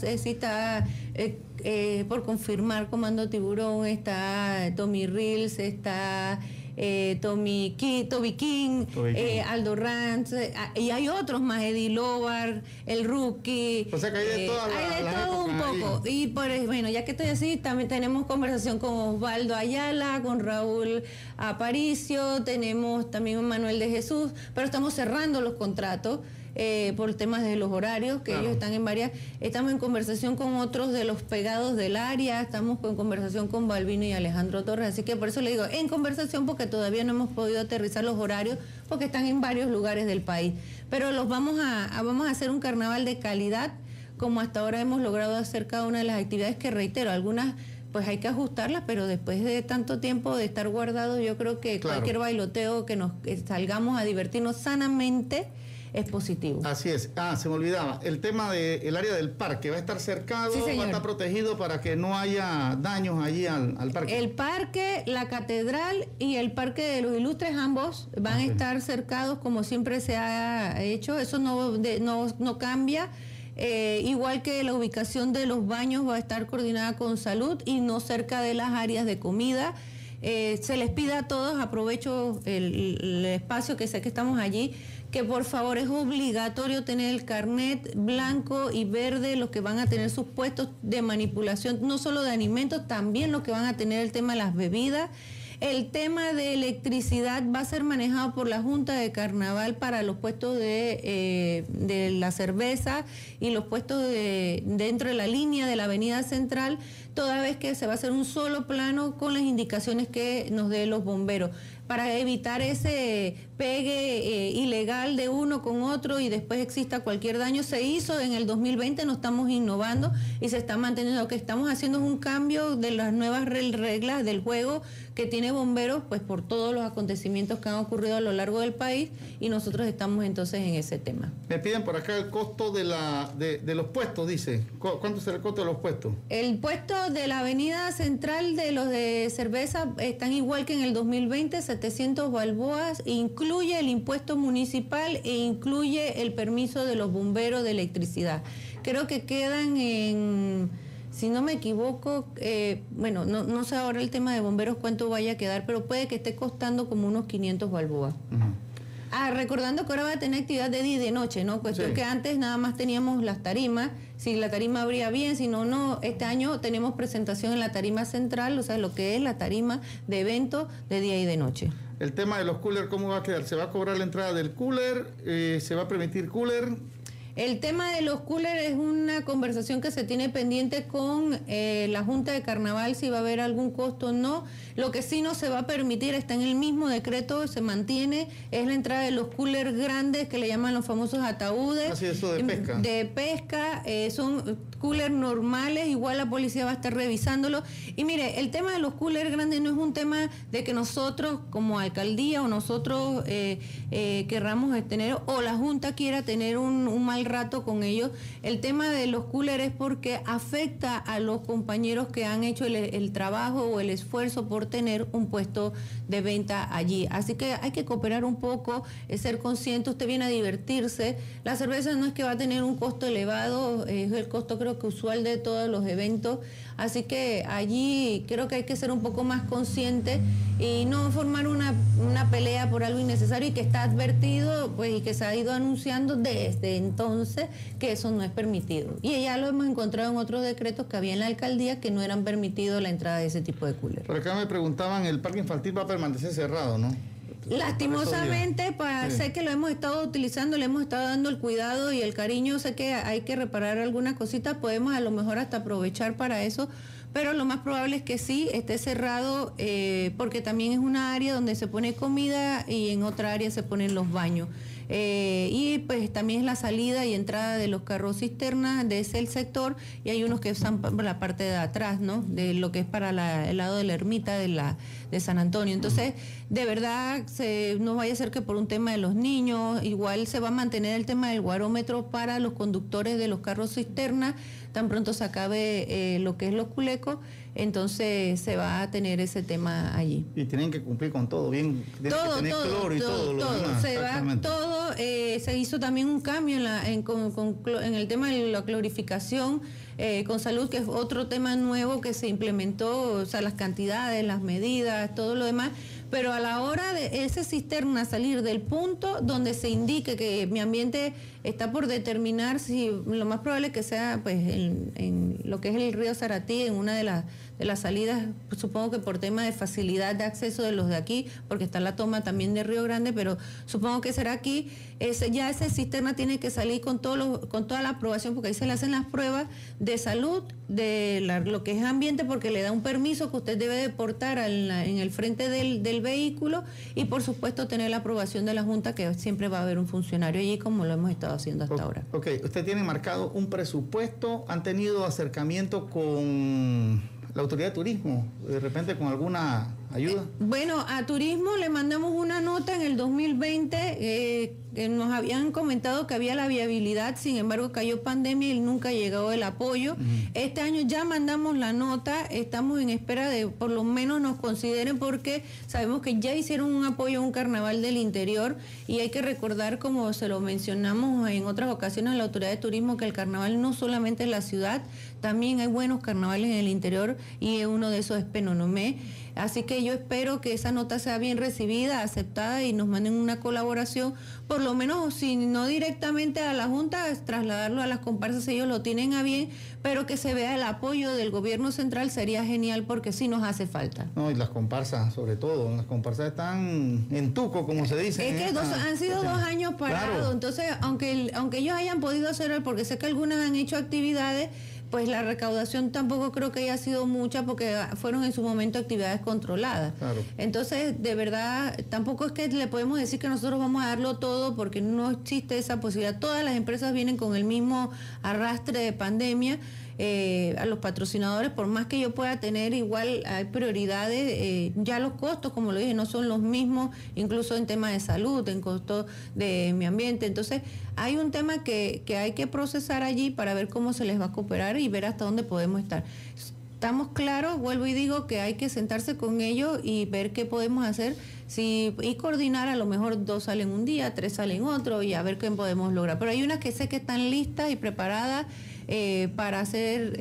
[SPEAKER 8] por confirmar Comando Tiburón, está Tommy Reels, está Toby King, Aldo Ranz, y hay otros más, Eddie Lobar, el Rookie.
[SPEAKER 1] O sea que hay de
[SPEAKER 8] todo un poco. Y bueno, ya que estoy así, también tenemos conversación con Osvaldo Ayala, con Raúl Aparicio, tenemos también Manuel de Jesús, pero estamos cerrando los contratos. Por temas de los horarios, que ellos están en varias. Estamos en conversación con otros de los pegados del área, estamos en conversación con Balbino y Alejandro Torres, así que por eso le digo, en conversación, porque todavía no hemos podido aterrizar los horarios, porque están en varios lugares del país. Pero vamos a hacer un carnaval de calidad, como hasta ahora hemos logrado hacer cada una de las actividades, que reitero, algunas pues hay que ajustarlas, pero después de tanto tiempo de estar guardados, yo creo que cualquier bailoteo que salgamos a divertirnos sanamente es positivo.
[SPEAKER 1] Así es. Se me olvidaba. El tema del área del parque va a estar cercado, va a estar protegido para que no haya daños allí al parque.
[SPEAKER 8] El parque, la catedral y el parque de los Ilustres, ambos van a estar cercados como siempre se ha hecho. Eso no cambia. Igual que la ubicación de los baños va a estar coordinada con salud y no cerca de las áreas de comida. Se les pide a todos, aprovecho el espacio que sé que estamos allí, que por favor es obligatorio tener el carnet blanco y verde, los que van a tener sus puestos de manipulación, no solo de alimentos, también los que van a tener el tema de las bebidas. El tema de electricidad va a ser manejado por la Junta de Carnaval para los puestos de la cerveza y los puestos dentro de la línea de la Avenida Central, toda vez que se va a hacer un solo plano con las indicaciones que nos den los bomberos, para evitar ese pegue ilegal de uno con otro y después exista cualquier daño. Se hizo en el 2020, no estamos innovando y se está manteniendo. Lo que estamos haciendo es un cambio de las nuevas reglas del juego que tiene bomberos, pues por todos los acontecimientos que han ocurrido a lo largo del país, y nosotros estamos entonces en ese tema.
[SPEAKER 1] Me piden por acá el costo de los puestos, dice. ¿Cuánto será el costo de los puestos?
[SPEAKER 8] El puesto de la Avenida Central de los de cerveza están igual que en el 2020, 700 balboas, incluye el impuesto municipal e incluye el permiso de los bomberos de electricidad. Creo que quedan en, si no me equivoco, bueno, no sé ahora el tema de bomberos cuánto vaya a quedar, pero puede que esté costando como unos 500 balboas. Recordando que ahora va a tener actividad de día y de noche, ¿no? Cuestión que antes nada más teníamos las tarimas, si la tarima abría bien, si no, no. Este año tenemos presentación en la tarima central, o sea, lo que es la tarima de evento de día y de noche.
[SPEAKER 1] El tema de los coolers, ¿cómo va a quedar? ¿Se va a cobrar la entrada del cooler? ¿Se va a permitir cooler?
[SPEAKER 8] El tema de los coolers es una conversación que se tiene pendiente con la Junta de Carnaval, si va a haber algún costo o no. Lo que sí no se va a permitir, está en el mismo decreto, se mantiene, es la entrada de los coolers grandes que le llaman los famosos ataúdes.
[SPEAKER 1] Así, eso de pesca.
[SPEAKER 8] De pesca, son coolers normales, igual la policía va a estar revisándolo. Y mire, el tema de los coolers grandes no es un tema de que nosotros como alcaldía o nosotros querramos tener, o la Junta quiera tener un mal rato con ellos. El tema de los coolers es porque afecta a los compañeros que han hecho el trabajo o el esfuerzo por tener un puesto de venta allí. Así que hay que cooperar un poco, ser consciente. Usted viene a divertirse. La cerveza no es que va a tener un costo elevado, es el costo creo que usual de todos los eventos. Así que allí creo que hay que ser un poco más consciente y no formar una pelea por algo innecesario y que está advertido, pues, y que se ha ido anunciando desde entonces que eso no es permitido. Y ya lo hemos encontrado en otros decretos que había en la alcaldía que no eran permitidos la entrada de ese tipo de coolers.
[SPEAKER 1] Por acá me preguntaban, el parque infantil va a permanecer cerrado, ¿no?
[SPEAKER 8] Lastimosamente, sé que lo hemos estado utilizando, le hemos estado dando el cuidado y el cariño, sé que hay que reparar algunas cositas, podemos a lo mejor hasta aprovechar para eso, pero lo más probable es que sí, esté cerrado, porque también es una área donde se pone comida y en otra área se ponen los baños. Y pues también es la salida y entrada de los carros cisternas de ese sector, y hay unos que están por la parte de atrás, ¿no? De lo que es para el lado de la ermita de San Antonio. Entonces, de verdad, no vaya a ser que por un tema de los niños, igual se va a mantener el tema del guarómetro para los conductores de los carros cisternas, tan pronto se acabe lo que es los culecos, entonces se va a tener ese tema allí.
[SPEAKER 1] Y tienen que cumplir con todo, bien, tienen que tener cloro y todo lo demás.
[SPEAKER 8] Se va todo, se hizo también un cambio en el tema de la clorificación con salud, que es otro tema nuevo que se implementó, o sea, las cantidades, las medidas, todo lo demás. Pero a la hora de esa cisterna salir del punto donde se indique que mi ambiente está por determinar, si lo más probable es que sea pues en lo que es el río Zaratí, en una de las salidas, pues, supongo que por tema de facilidad de acceso de los de aquí, porque está la toma también de Río Grande, pero supongo que será aquí, ya esa cisterna tiene que salir con toda la aprobación, porque ahí se le hacen las pruebas de salud, de lo que es ambiente, porque le da un permiso que usted debe de portar en el frente del vehículo, y por supuesto tener la aprobación de la Junta, que siempre va a haber un funcionario allí, como lo hemos estado haciendo hasta ahora.
[SPEAKER 1] Ok, usted tiene marcado un presupuesto, han tenido acercamiento con la autoridad de turismo, de repente con alguna ayuda.
[SPEAKER 8] Bueno, a turismo le mandamos una nota en el 2020, que nos habían comentado que había la viabilidad, sin embargo cayó pandemia y nunca llegó el apoyo. Este año ya mandamos la nota, estamos en espera de por lo menos nos consideren, porque sabemos que ya hicieron un apoyo a un carnaval del interior, y hay que recordar, como se lo mencionamos en otras ocasiones a la autoridad de turismo, que el carnaval no solamente es la ciudad, también hay buenos carnavales en el interior, y uno de esos es Penonomé. Así que yo espero que esa nota sea bien recibida, aceptada, y nos manden una colaboración, por lo menos, si no directamente a la Junta, trasladarlo a las comparsas, ellos lo tienen a bien, pero que se vea el apoyo del gobierno central sería genial, porque sí nos hace falta.
[SPEAKER 1] No, y las comparsas, sobre todo, las comparsas están en tuco, como se dice.
[SPEAKER 8] Es que han sido 2 años parados, claro. Entonces, aunque ellos hayan podido hacer, porque sé que algunas han hecho actividades, pues la recaudación tampoco creo que haya sido mucha, porque fueron en su momento actividades controladas. Claro. Entonces, de verdad, tampoco es que le podemos decir que nosotros vamos a darlo todo, porque no existe esa posibilidad. Todas las empresas vienen con el mismo arrastre de pandemia. A los patrocinadores, por más que yo pueda tener, igual hay prioridades, ya los costos, como lo dije, no son los mismos, incluso en tema de salud, en costo de medio ambiente. Entonces, hay un tema que hay que procesar allí para ver cómo se les va a cooperar y ver hasta dónde podemos estar. Estamos claros, vuelvo y digo que hay que sentarse con ellos y ver qué podemos hacer, y coordinar, a lo mejor 2 salen un día, 3 salen otro, y a ver qué podemos lograr. Pero hay unas que sé que están listas y preparadas para hacer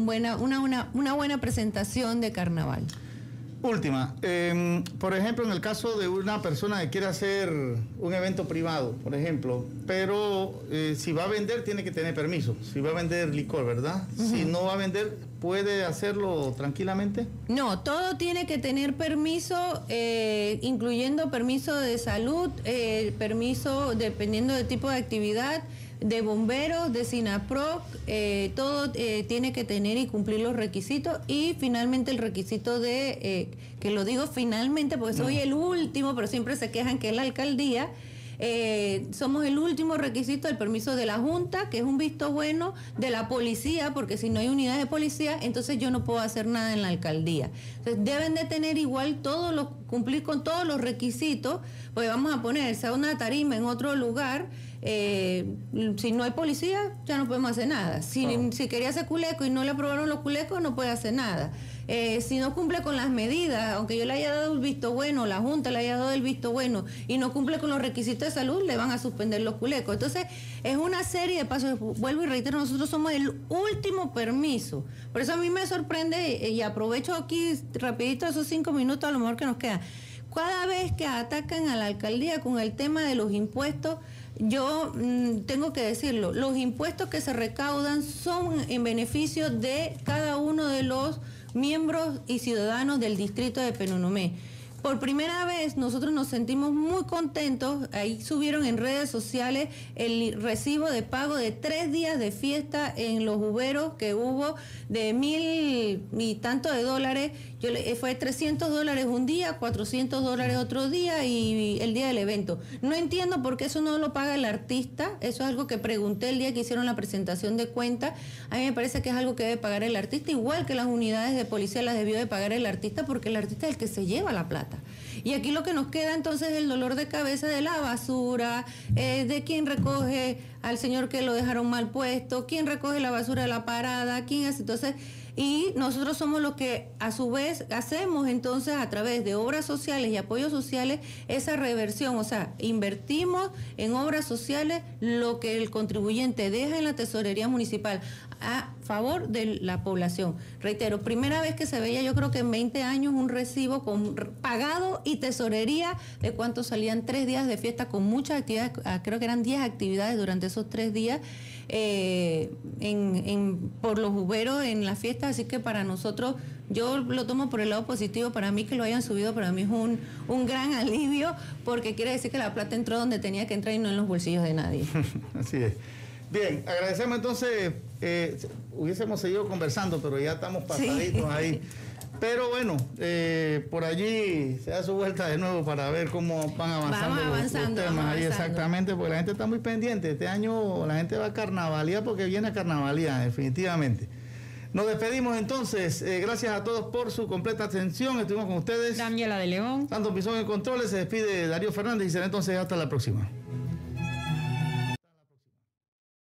[SPEAKER 8] una buena presentación de carnaval.
[SPEAKER 1] Última, por ejemplo, en el caso de una persona que quiere hacer un evento privado, por ejemplo, pero si va a vender tiene que tener permiso, si va a vender licor, ¿verdad? Si no va a vender, ¿puede hacerlo tranquilamente? No, todo tiene que tener permiso, incluyendo permiso de salud, permiso dependiendo del tipo de actividad, de bomberos, de SINAPROC, todo tiene que tener y cumplir los requisitos, y finalmente el requisito de, que lo digo finalmente porque soy el último, pero siempre se quejan que es la alcaldía, somos el último requisito del permiso de la Junta, que es un visto bueno, de la policía, porque si no hay unidad de policía, entonces yo no puedo hacer nada en la alcaldía. Entonces deben de tener igual cumplir con todos los requisitos, porque vamos a ponerse una tarima en otro lugar. Si no hay policía, ya no podemos hacer nada. Si quería hacer culeco y no le aprobaron los culecos, no puede hacer nada. Si no cumple con las medidas, aunque yo le haya dado el visto bueno, la Junta le haya dado el visto bueno, y no cumple con los requisitos de salud, le van a suspender los culecos. Entonces, es una serie de pasos. Vuelvo y reitero, nosotros somos el último permiso. Por eso a mí me sorprende, y aprovecho aquí rapidito esos 5 minutos a lo mejor que nos quedan. Cada vez que atacan a la alcaldía con el tema de los impuestos, yo tengo que decirlo, los impuestos que se recaudan son en beneficio de cada uno de los miembros y ciudadanos del distrito de Penonomé. Por primera vez nosotros nos sentimos muy contentos, ahí subieron en redes sociales el recibo de pago de 3 días de fiesta en los Uberos que hubo de 1,000 y tanto de dólares, fue $300 un día, $400 otro día y el día del evento. No entiendo por qué eso no lo paga el artista, eso es algo que pregunté el día que hicieron la presentación de cuentas, a mí me parece que es algo que debe pagar el artista, igual que las unidades de policía las debió de pagar el artista, porque el artista es el que se lleva la plata. Y aquí lo que nos queda entonces es el dolor de cabeza de la basura, de quién recoge al señor que lo dejaron mal puesto, quién recoge la basura de la parada, quién hace. Entonces, y nosotros somos los que a su vez hacemos entonces a través de obras sociales y apoyos sociales esa reversión, o sea, invertimos en obras sociales lo que el contribuyente deja en la tesorería municipal a favor de la población. Reitero, primera vez que se veía, yo creo que en 20 años, un recibo con pagado y tesorería de cuánto salían 3 días de fiesta con muchas actividades, creo que eran 10 actividades durante esos 3 días por los Uberos en la fiesta, así que para nosotros, yo lo tomo por el lado positivo, para mí que lo hayan subido, para mí es un gran alivio, porque quiere decir que la plata entró donde tenía que entrar y no en los bolsillos de nadie. Así es. Bien, agradecemos entonces, hubiésemos seguido conversando, pero ya estamos pasaditos ahí. Pero bueno, por allí se da su vuelta de nuevo para ver cómo van avanzando los temas ahí exactamente, porque la gente está muy pendiente. Este año la gente va a carnavalía porque viene a carnavalía, definitivamente. Nos despedimos entonces. Gracias a todos por su completa atención. Estuvimos con ustedes.
[SPEAKER 2] Daniela de León.
[SPEAKER 1] Santos Pisón en controles. Se despide Darío Fernández y será entonces hasta la próxima.